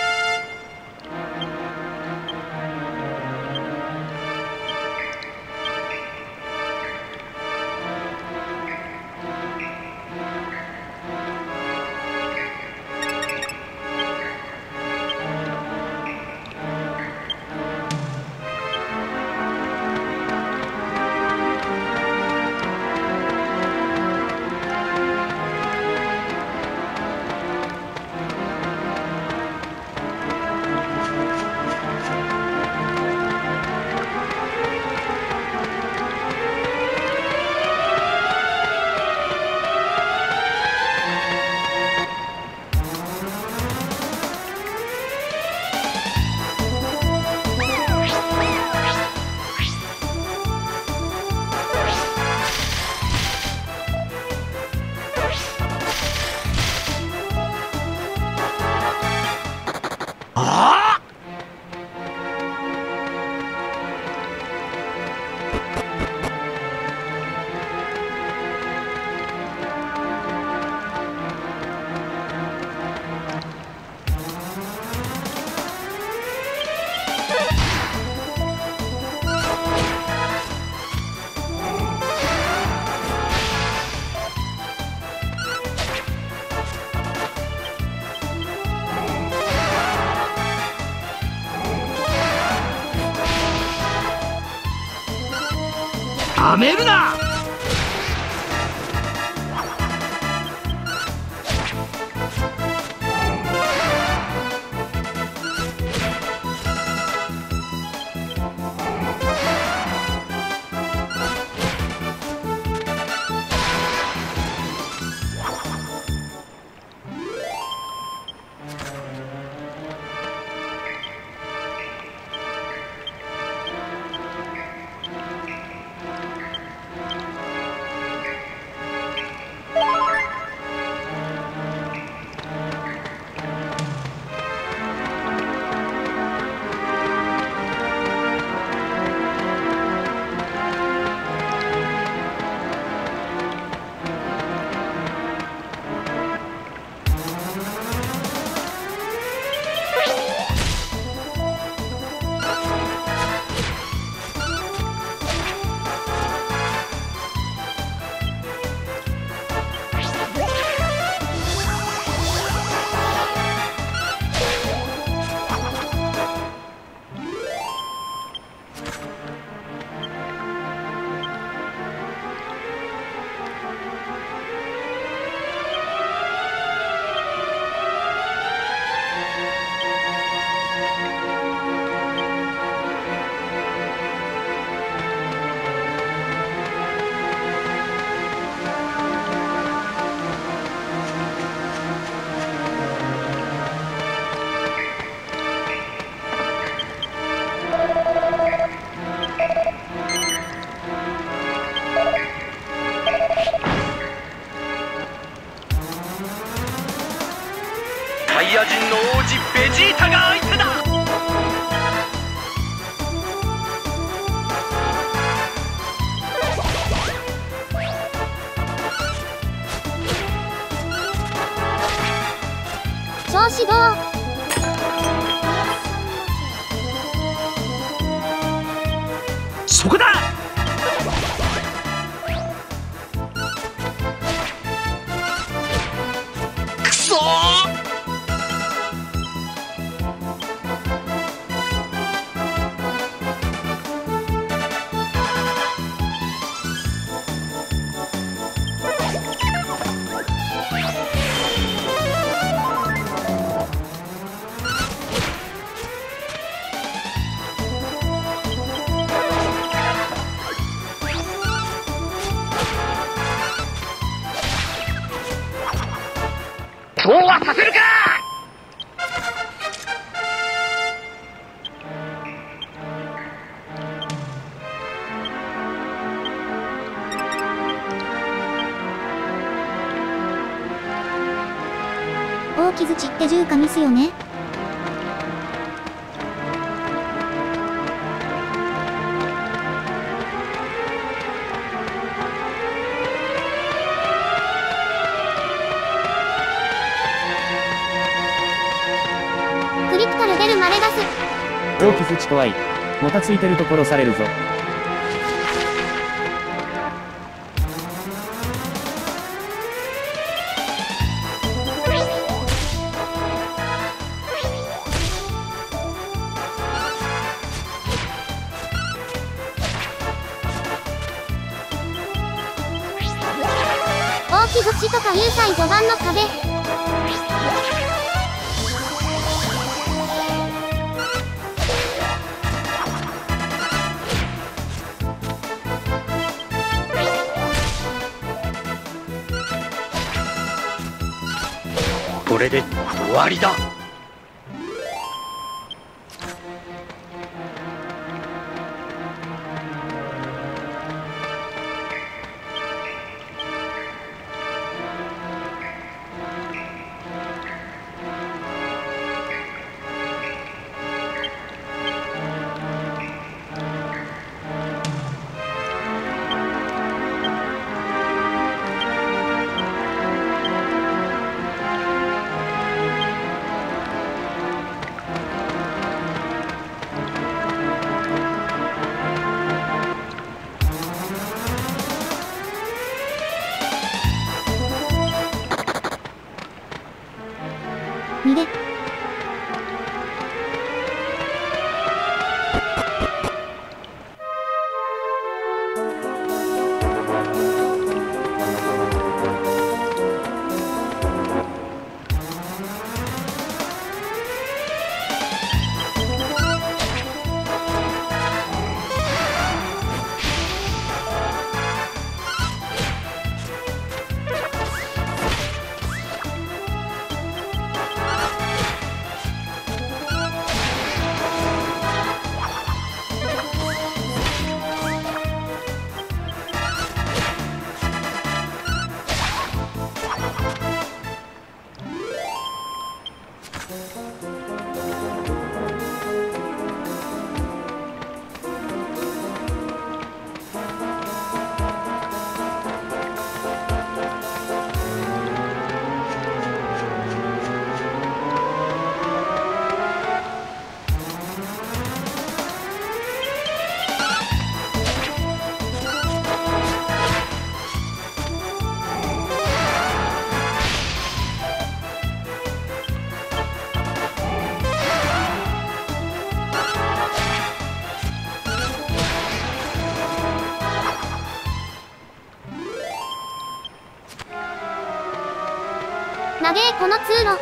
やめるな！ イヤ人の王子ベジータが相手だ。 調子どう？ そこだ。くそー。そうはさせるか。 大木槌って銃かミスよね。 クリティカル出るまで出す。 大木槌怖い。もたついてると殺されるぞ。 大木槌とか有才序盤の壁。 これで終わりだ。 逃げ。 長えこの通路。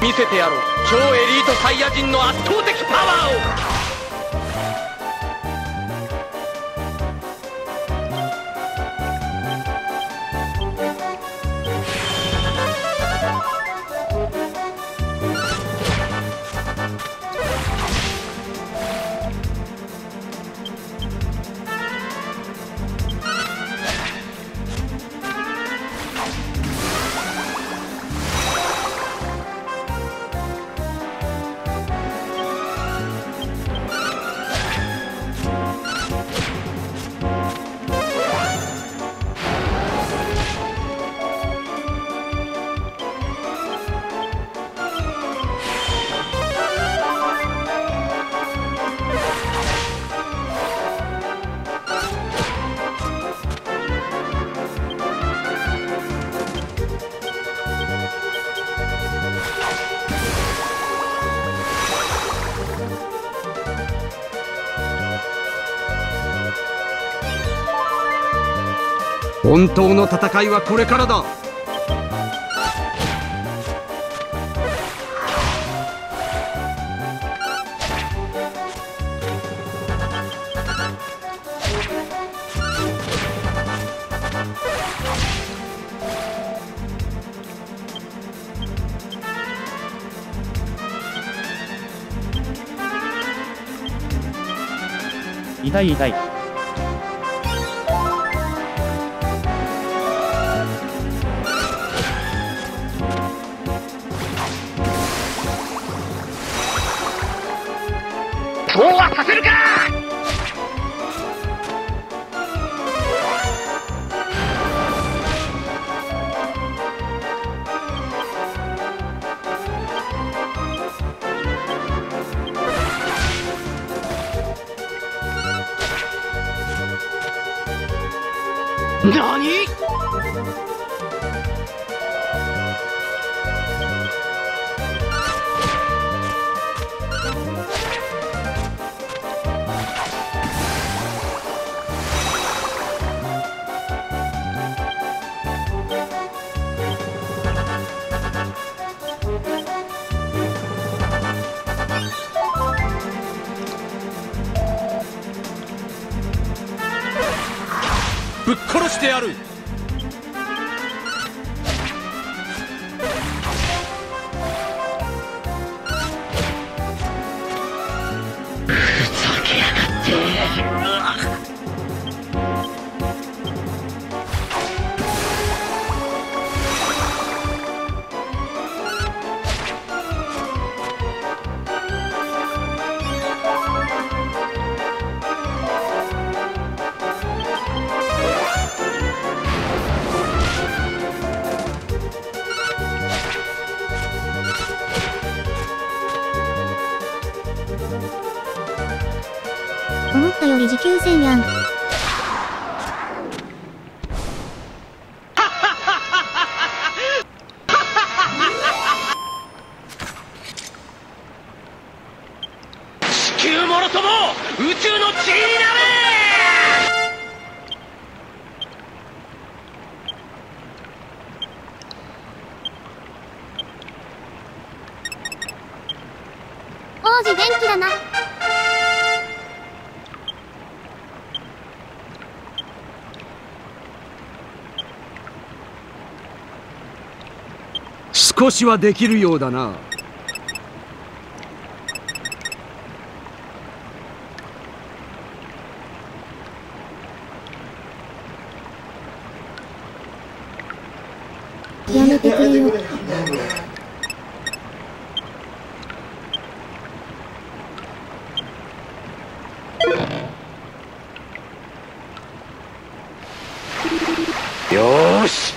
見せてやろう、超エリートサイヤ人の圧倒的パワーを。 本当の戦いはこれからだ。 痛い痛い。 そうはさせるか。何？ぶっ殺してやる。 思ったより持久戦やん。 地球もろとも宇宙の塵になれ。 王子元気だな。 少しはできるようだな。 やめてくれよ。 よーし。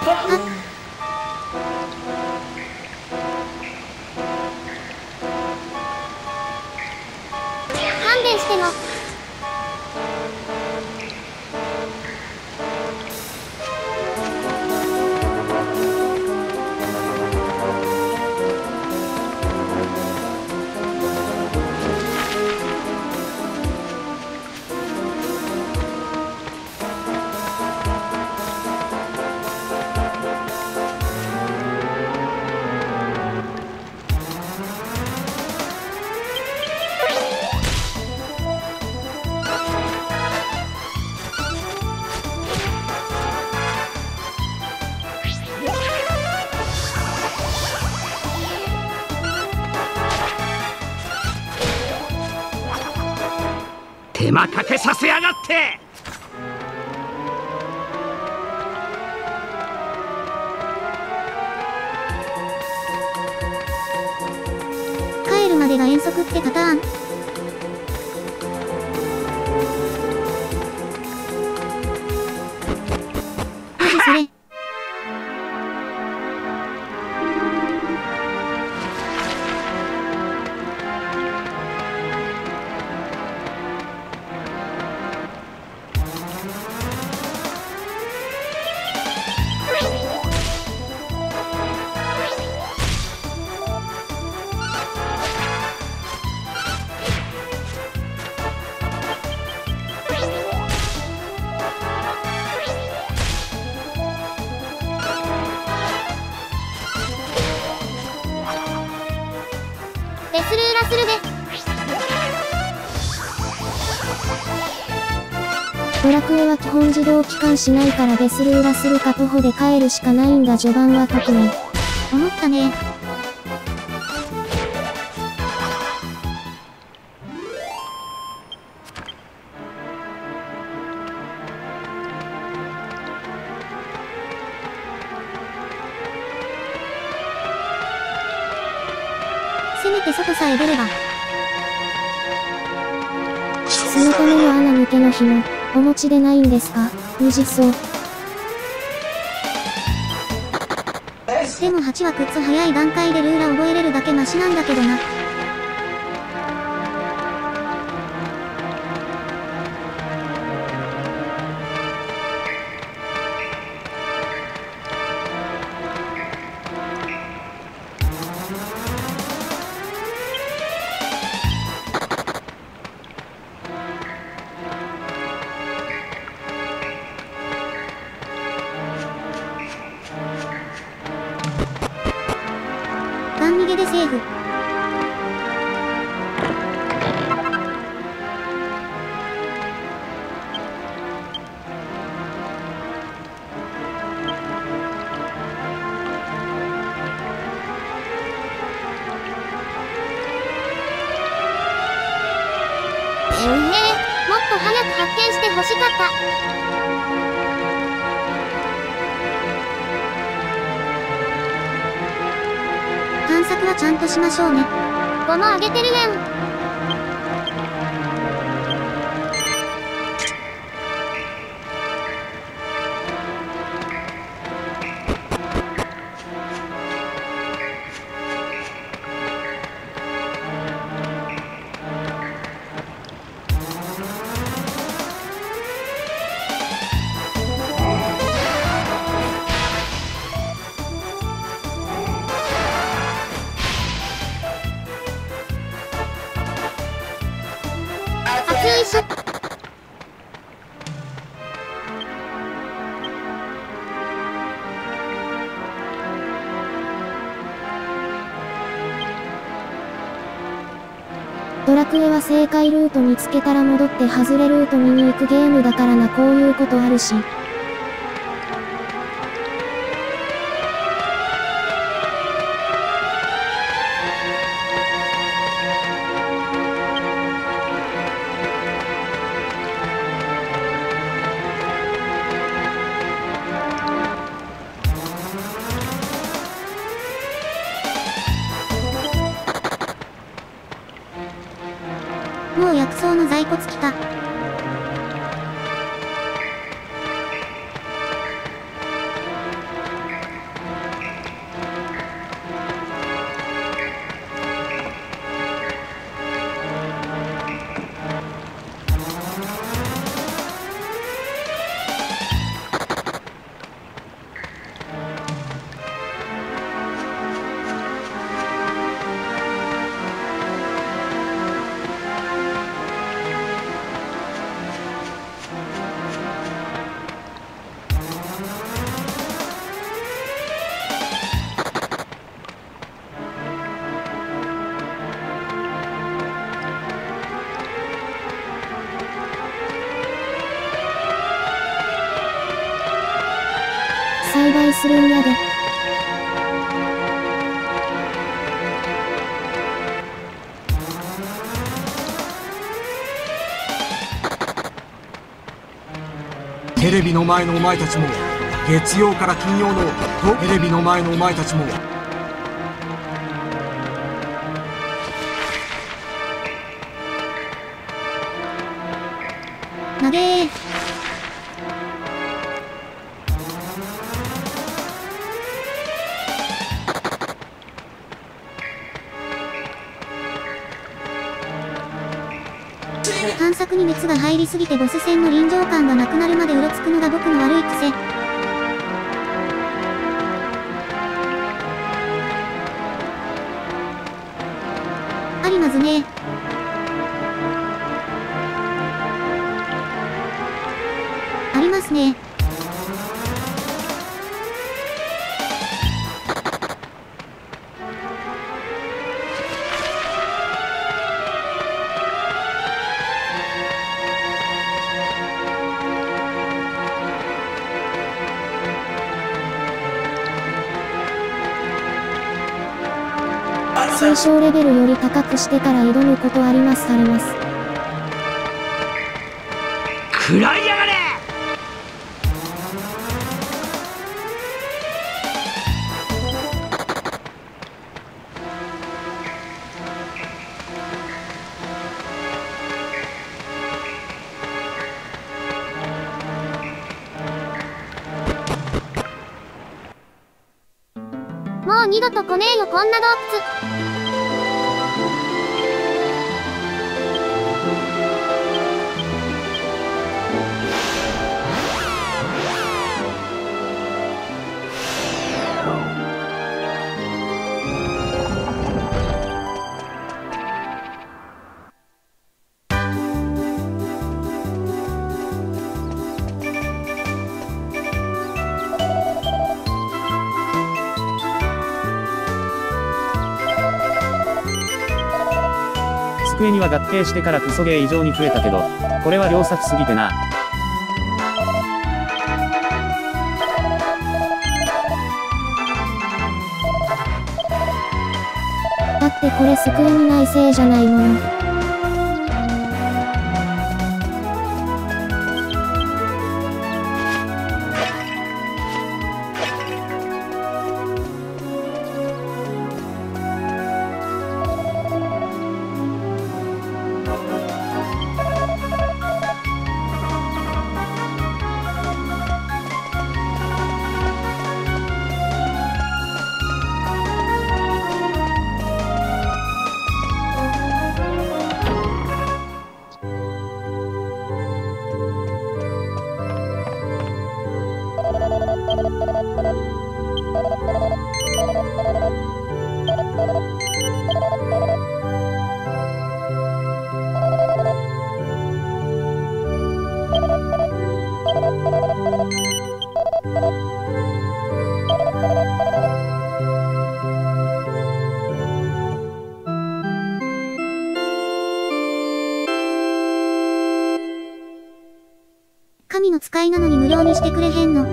勘弁してよ。 手間かけさせやがって。 帰るまでが遠足ってパターン。マジそれ。 デスルーラするべ。 ドラクエは基本自動帰還しないからデスルーラするか徒歩で帰るしかないんだ。序盤は特に。 思ったね。せめて外さえ出れば。 そのための穴抜けの紐、お持ちでないんですか？無事そう。 でも8はくっつ早い段階でルーラ覚えれるだけマシなんだけどな。ガン逃げでセーフ。 もっと早く発見してほしかった。 探索はちゃんとしましょうね。 ゴムあげてるやん。熱いし。 ドラクエは正解ルート見つけたら戻って外れルート見に行くゲームだからな。こういうことあるし。 もう薬草の在庫尽きた。 栽培するんやで。 テレビの前のお前たちも、月曜から金曜のテレビの前のお前たちも、 投げー。探索に熱が入りすぎてボス戦の臨場感がなくなるまでうろつくのが僕の悪い癖。ありますね。ありますね。 推奨レベルより高くしてから挑むことあります。 食らいやがれ。 もう二度と来ねえよこんな洞窟。 机には合併してからクソゲー異常に増えたけど、これは良作すぎてな。 だってこれ机にないせいじゃないもの。 神の使いなのに無料にしてくれへんの。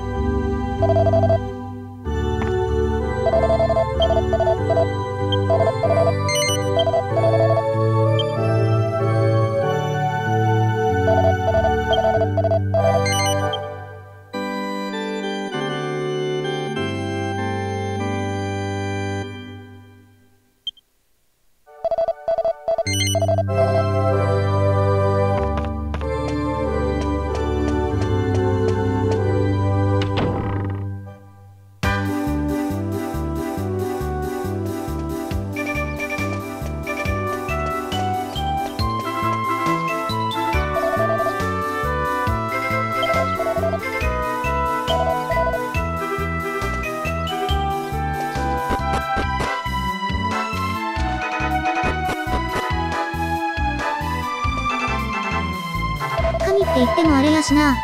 神って言ってもあれやしな。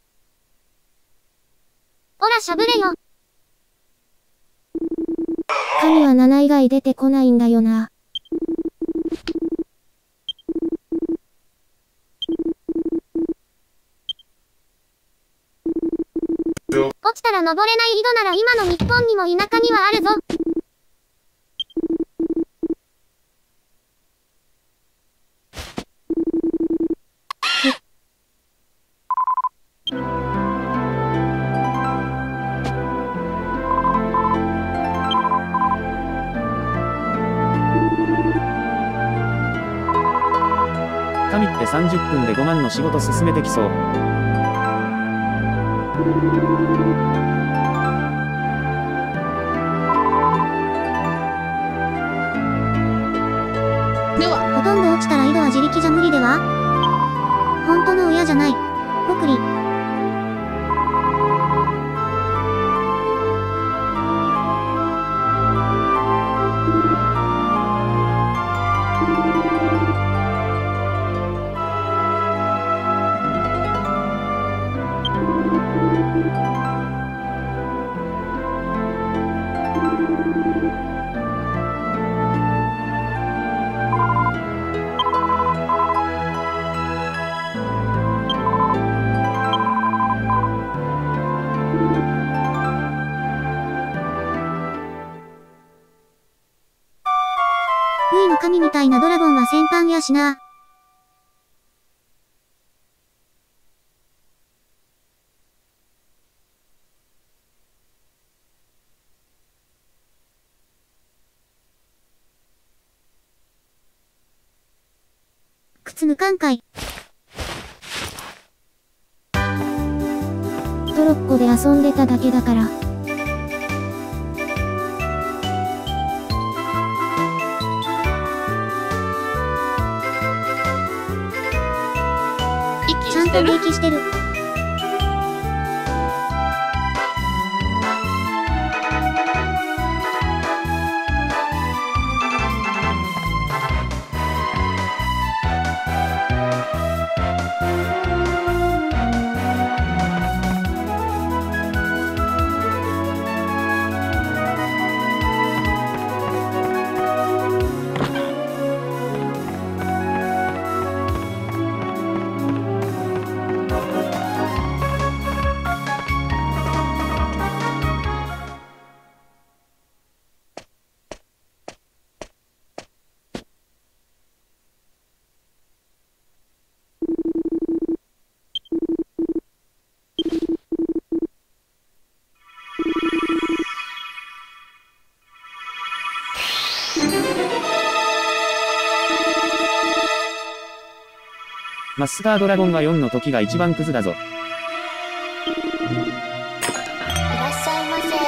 おらしゃぶれよ。 ー7以外出てこないんだよな。 落ちたら登れない井戸なら今の日本にも田舎にはあるぞ。 神って30分で5万の仕事進めてきそう。 ほとんど落ちたら井戸は自力じゃ無理では？本当の親じゃない。ぽくり。V の神みたいなドラゴンは先端やしな。靴抜かんかい。 トロッコで遊んでただけだから。 ちゃんと息してる。 マスタードラゴンは4の時が一番クズだぞ。 いらっしゃいませ。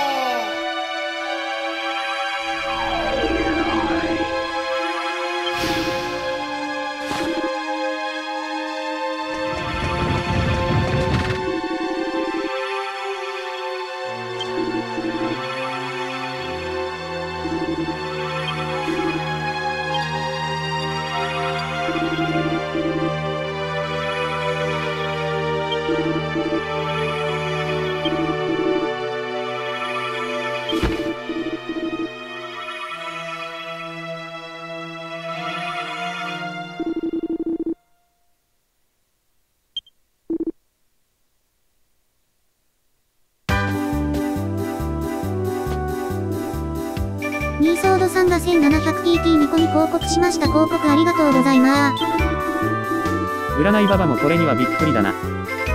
ミーソードさんが 1700TT 見込み広告しました。広告ありがとうございます。 占いババもこれにはびっくりだな。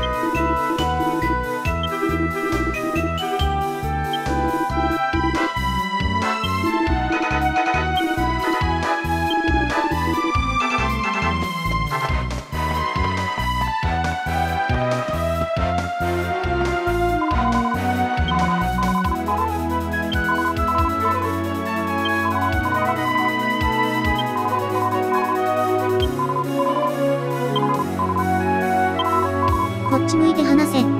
こっち向いて話せ。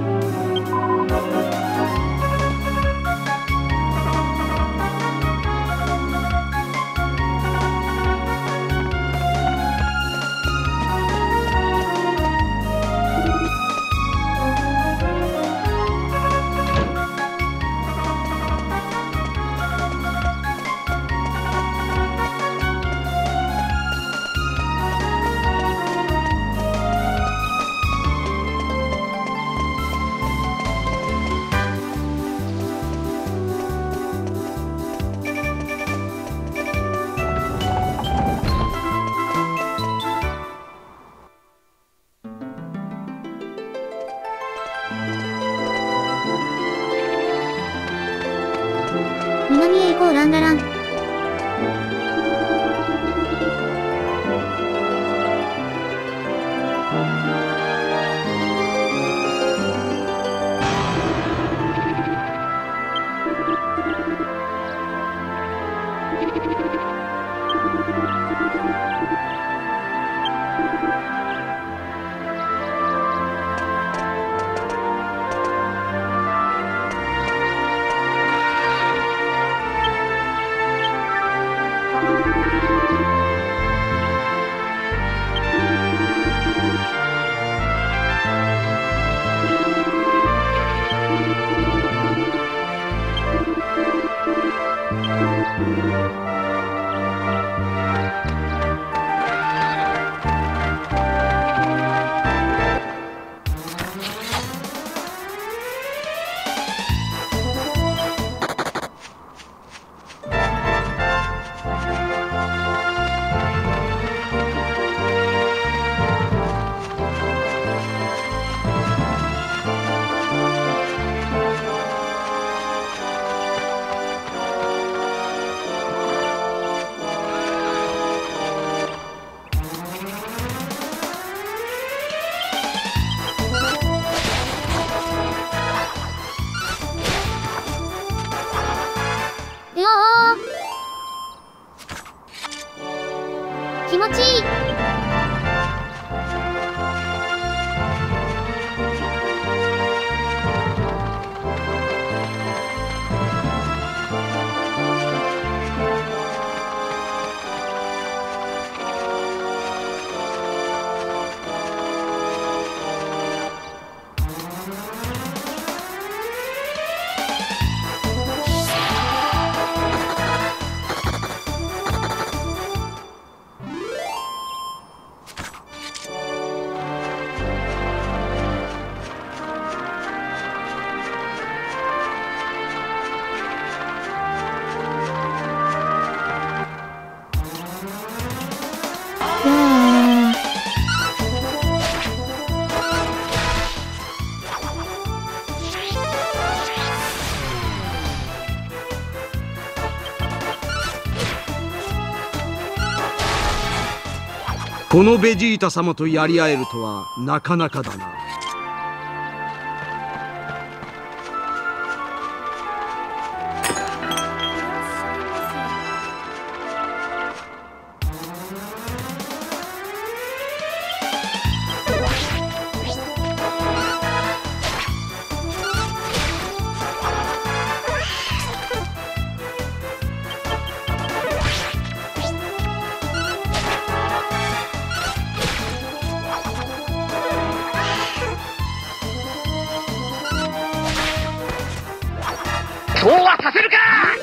こうランララン。 気持ちいい。 このベジータ様とやり合えるとはなかなかだな。 そうはさせるか。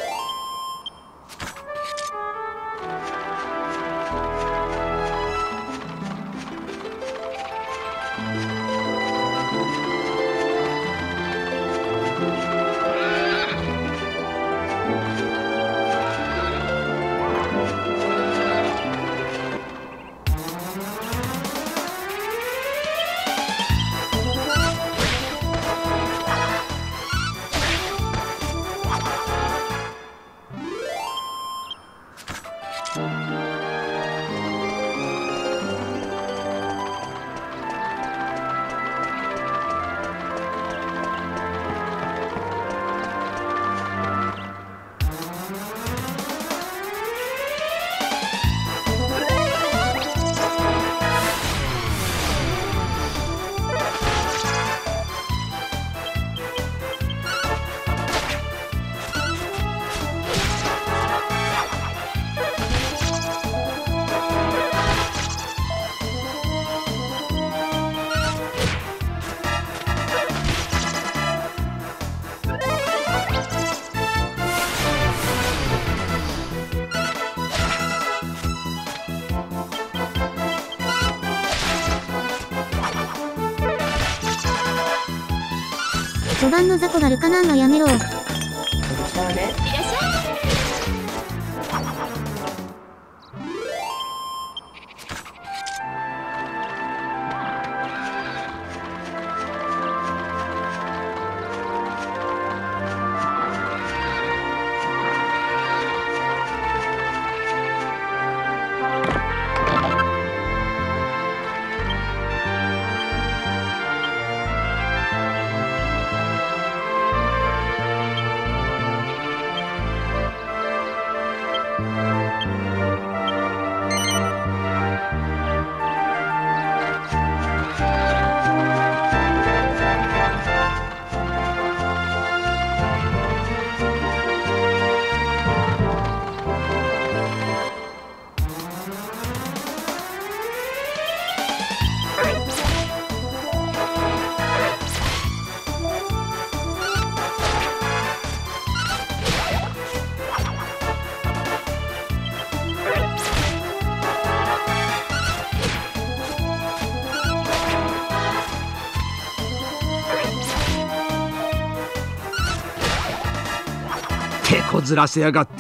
序盤の雑魚がルカなんのやめろ。 こずらせやがって。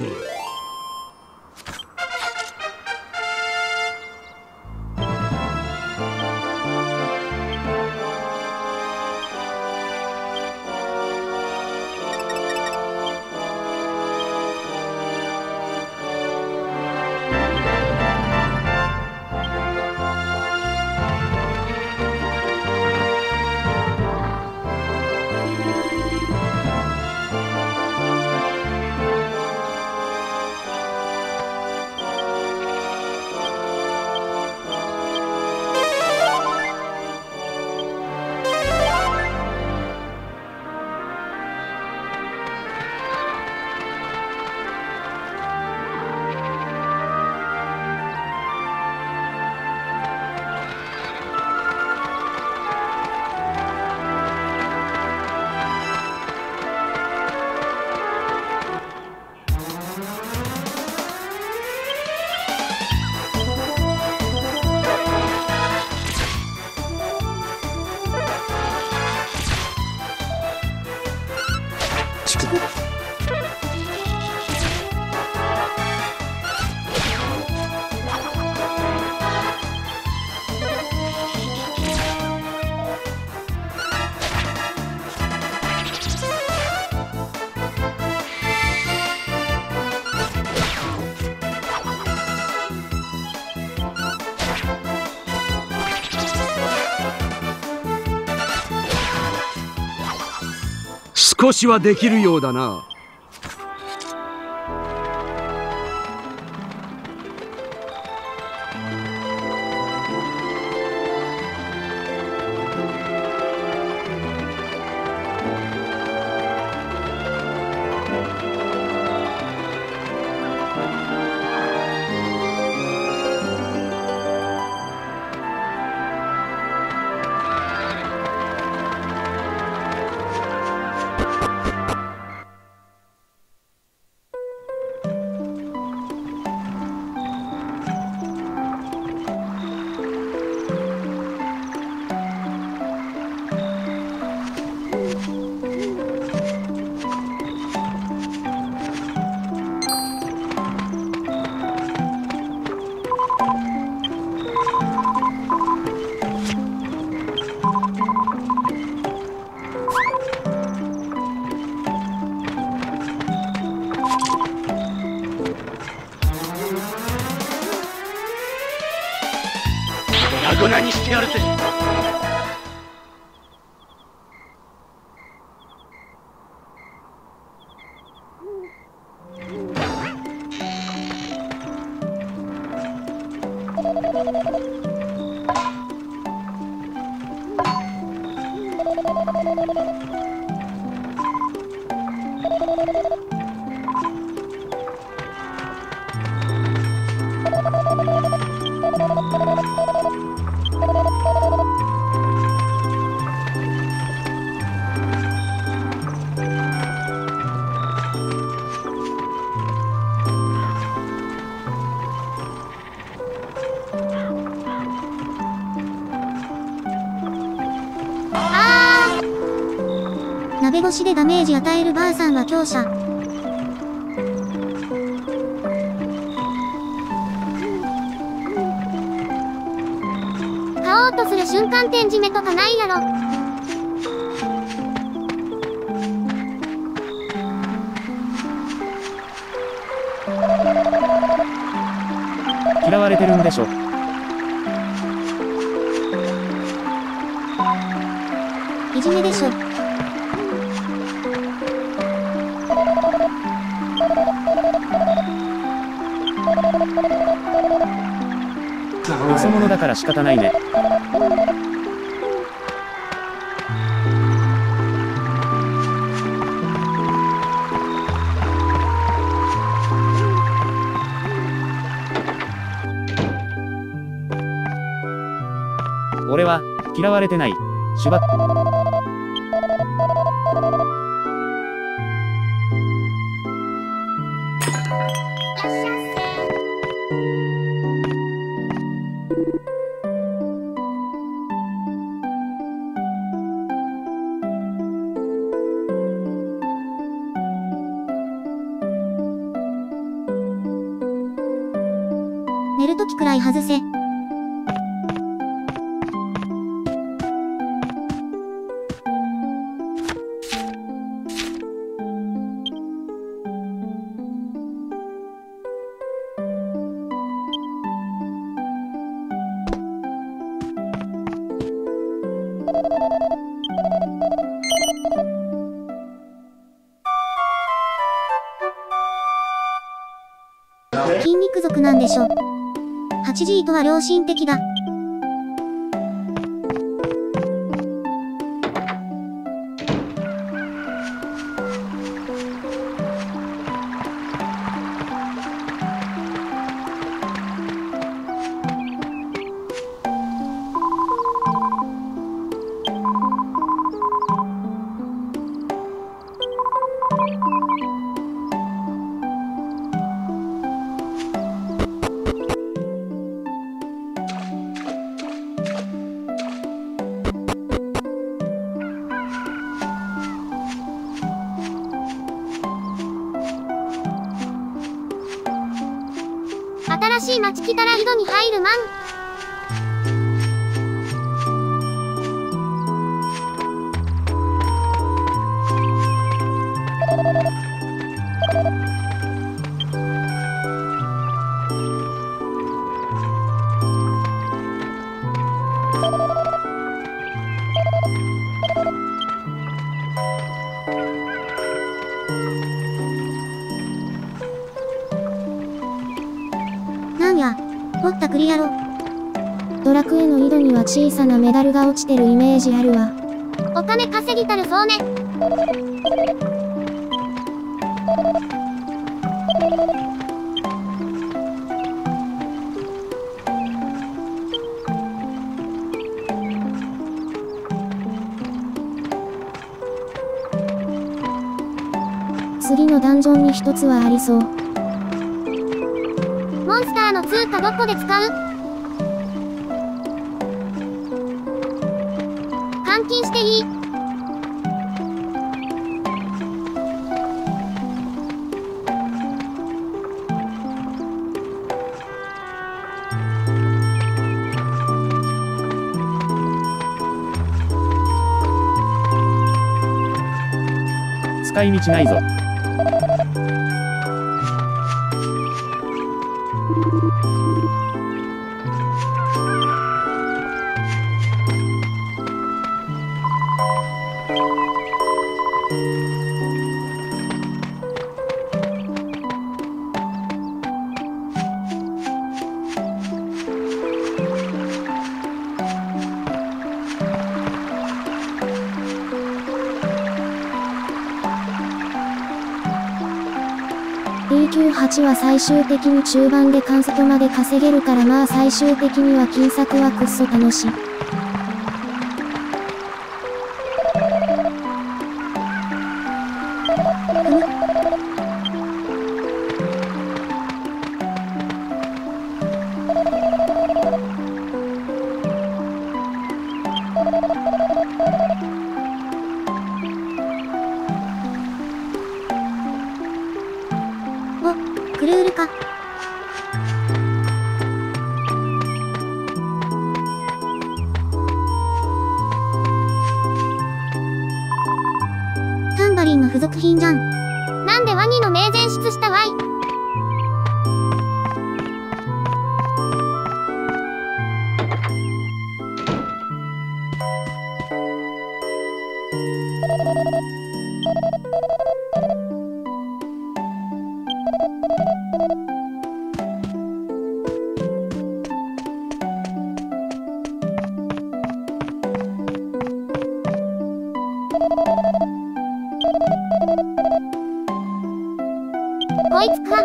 少しはできるようだな。 粉々にしてやるぜ。 鍋越しでダメージ与えるばあさんは強者。 買おうとする瞬間点締めとかないやろ。 嫌われてるんでしょ。 いじめでしょ。 よそ者だから仕方ないね。俺は嫌われてない。シュバッ。 るときくらい外せ。筋肉族なんでしょ。8G とは良心的だ。 新しい町来たら井戸に入るマン。 なんや、ぼったくりやろ。 ドラクエの井戸には小さなメダルが落ちてるイメージあるわ。 お金稼ぎたるそうね。 次のダンジョンに一つはありそう。 モンスターの通貨どこで使う？換金していい？ 使い道ないぞ。 D98 は最終的に中盤でカンストまで稼げるから、まあ最終的には金策はくっそ楽しい。 クルールか。タンバリンの付属品じゃん。 なんでワニの名前出したわい。こいつか。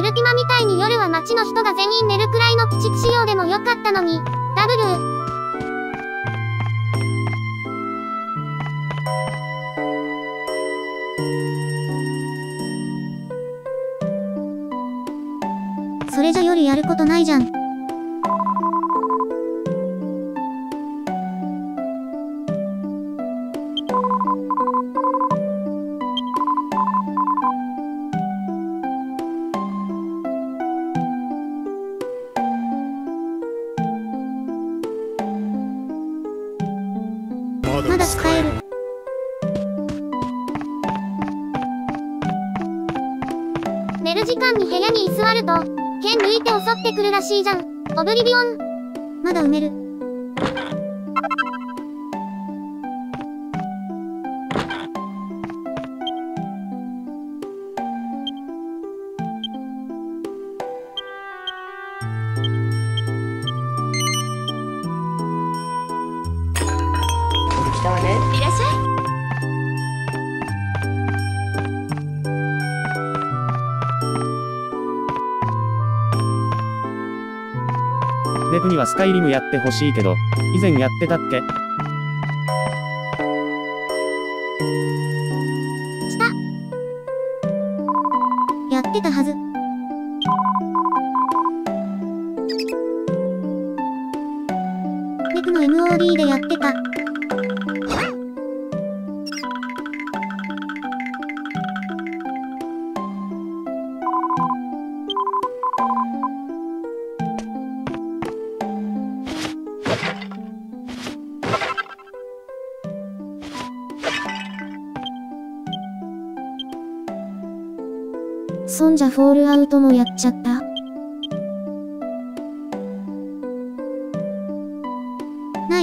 ルティマみたいに夜は街の人が全員寝るくらいの鬼畜仕様でもよかったのに、ダブル。 それじゃ夜やることないじゃん。まだ使える。 寝る時間に部屋に居座ると、剣抜いて襲ってくるらしいじゃん。オブリビオン。 まだ埋める。 来たわね。いらっしゃい。 ネプにはスカイリムやってほしいけど、以前やってたっけ？ やってたはず。ネプの MOD でやってた。 そんじゃフォールアウトもやっちゃった。 ない。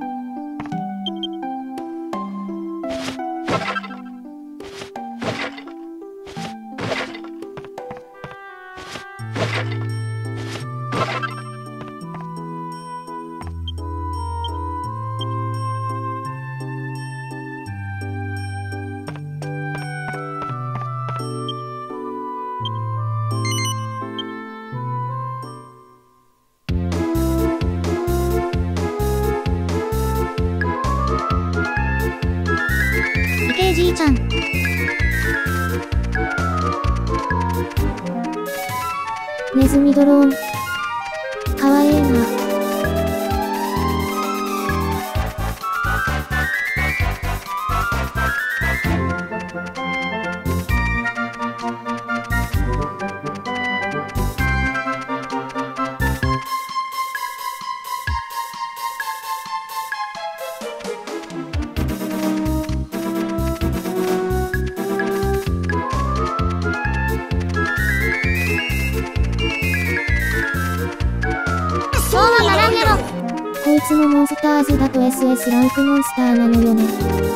じいちゃん。 ネズミドローン。かわええな。こいつのモンスターズだと SS ランクモンスターなのよね。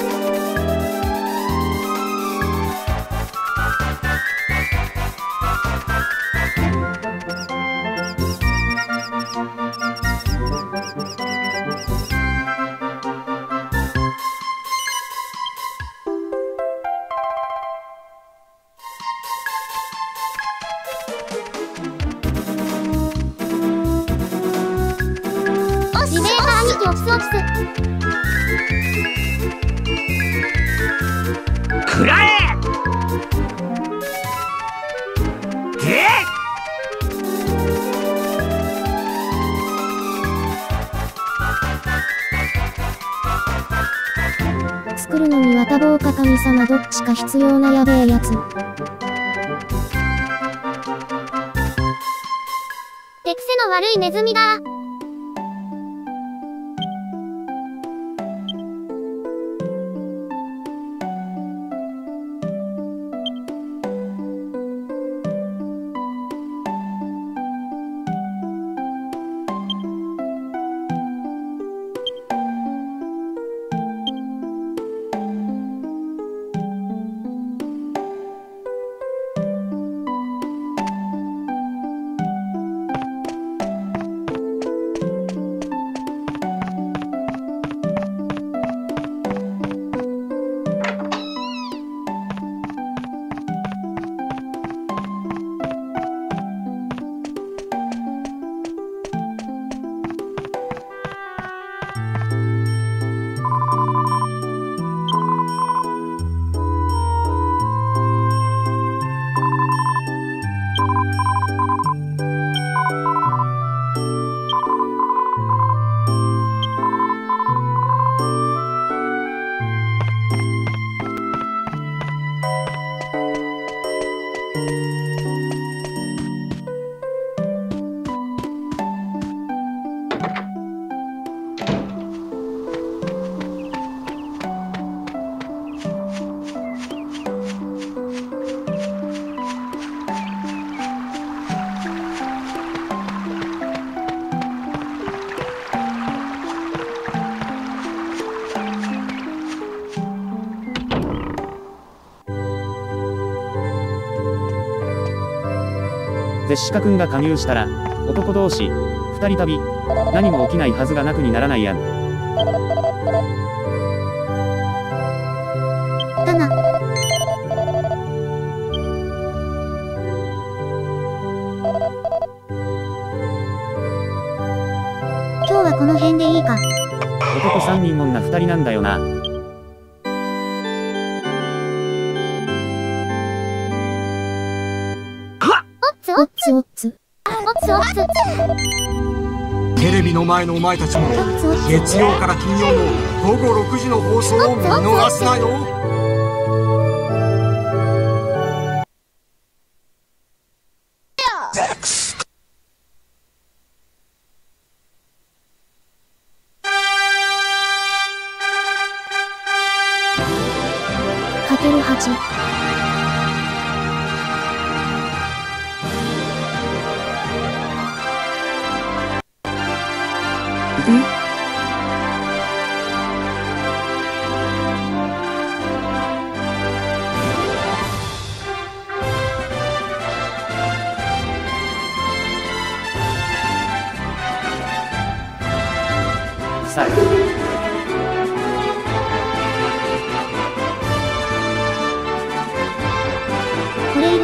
リベーター兄貴オフスオフス。 食らえ作るのには多忙か神様どっちか必要なやべえやつ。 手癖の悪いネズミだ。 ゼシカ君が加入したら、男同士、二人旅、何も起きないはずがなくにならないやん。 だな。今日はこの辺でいいか。 男3人女2人なんだよな。 おっつおっつ。 テレビの前のお前たちも月曜から金曜の午後6時の放送を見逃すなよ。 かける8。 さあ。 これいる？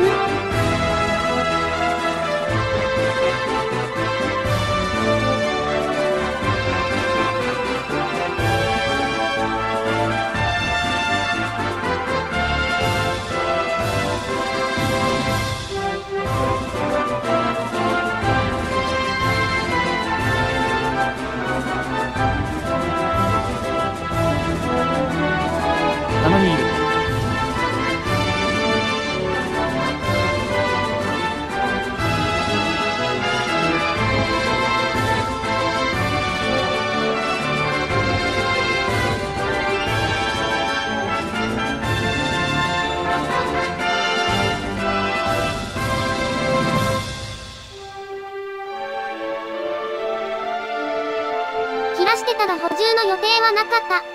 たまにいる。 切らしてたら補充の予定はなかった。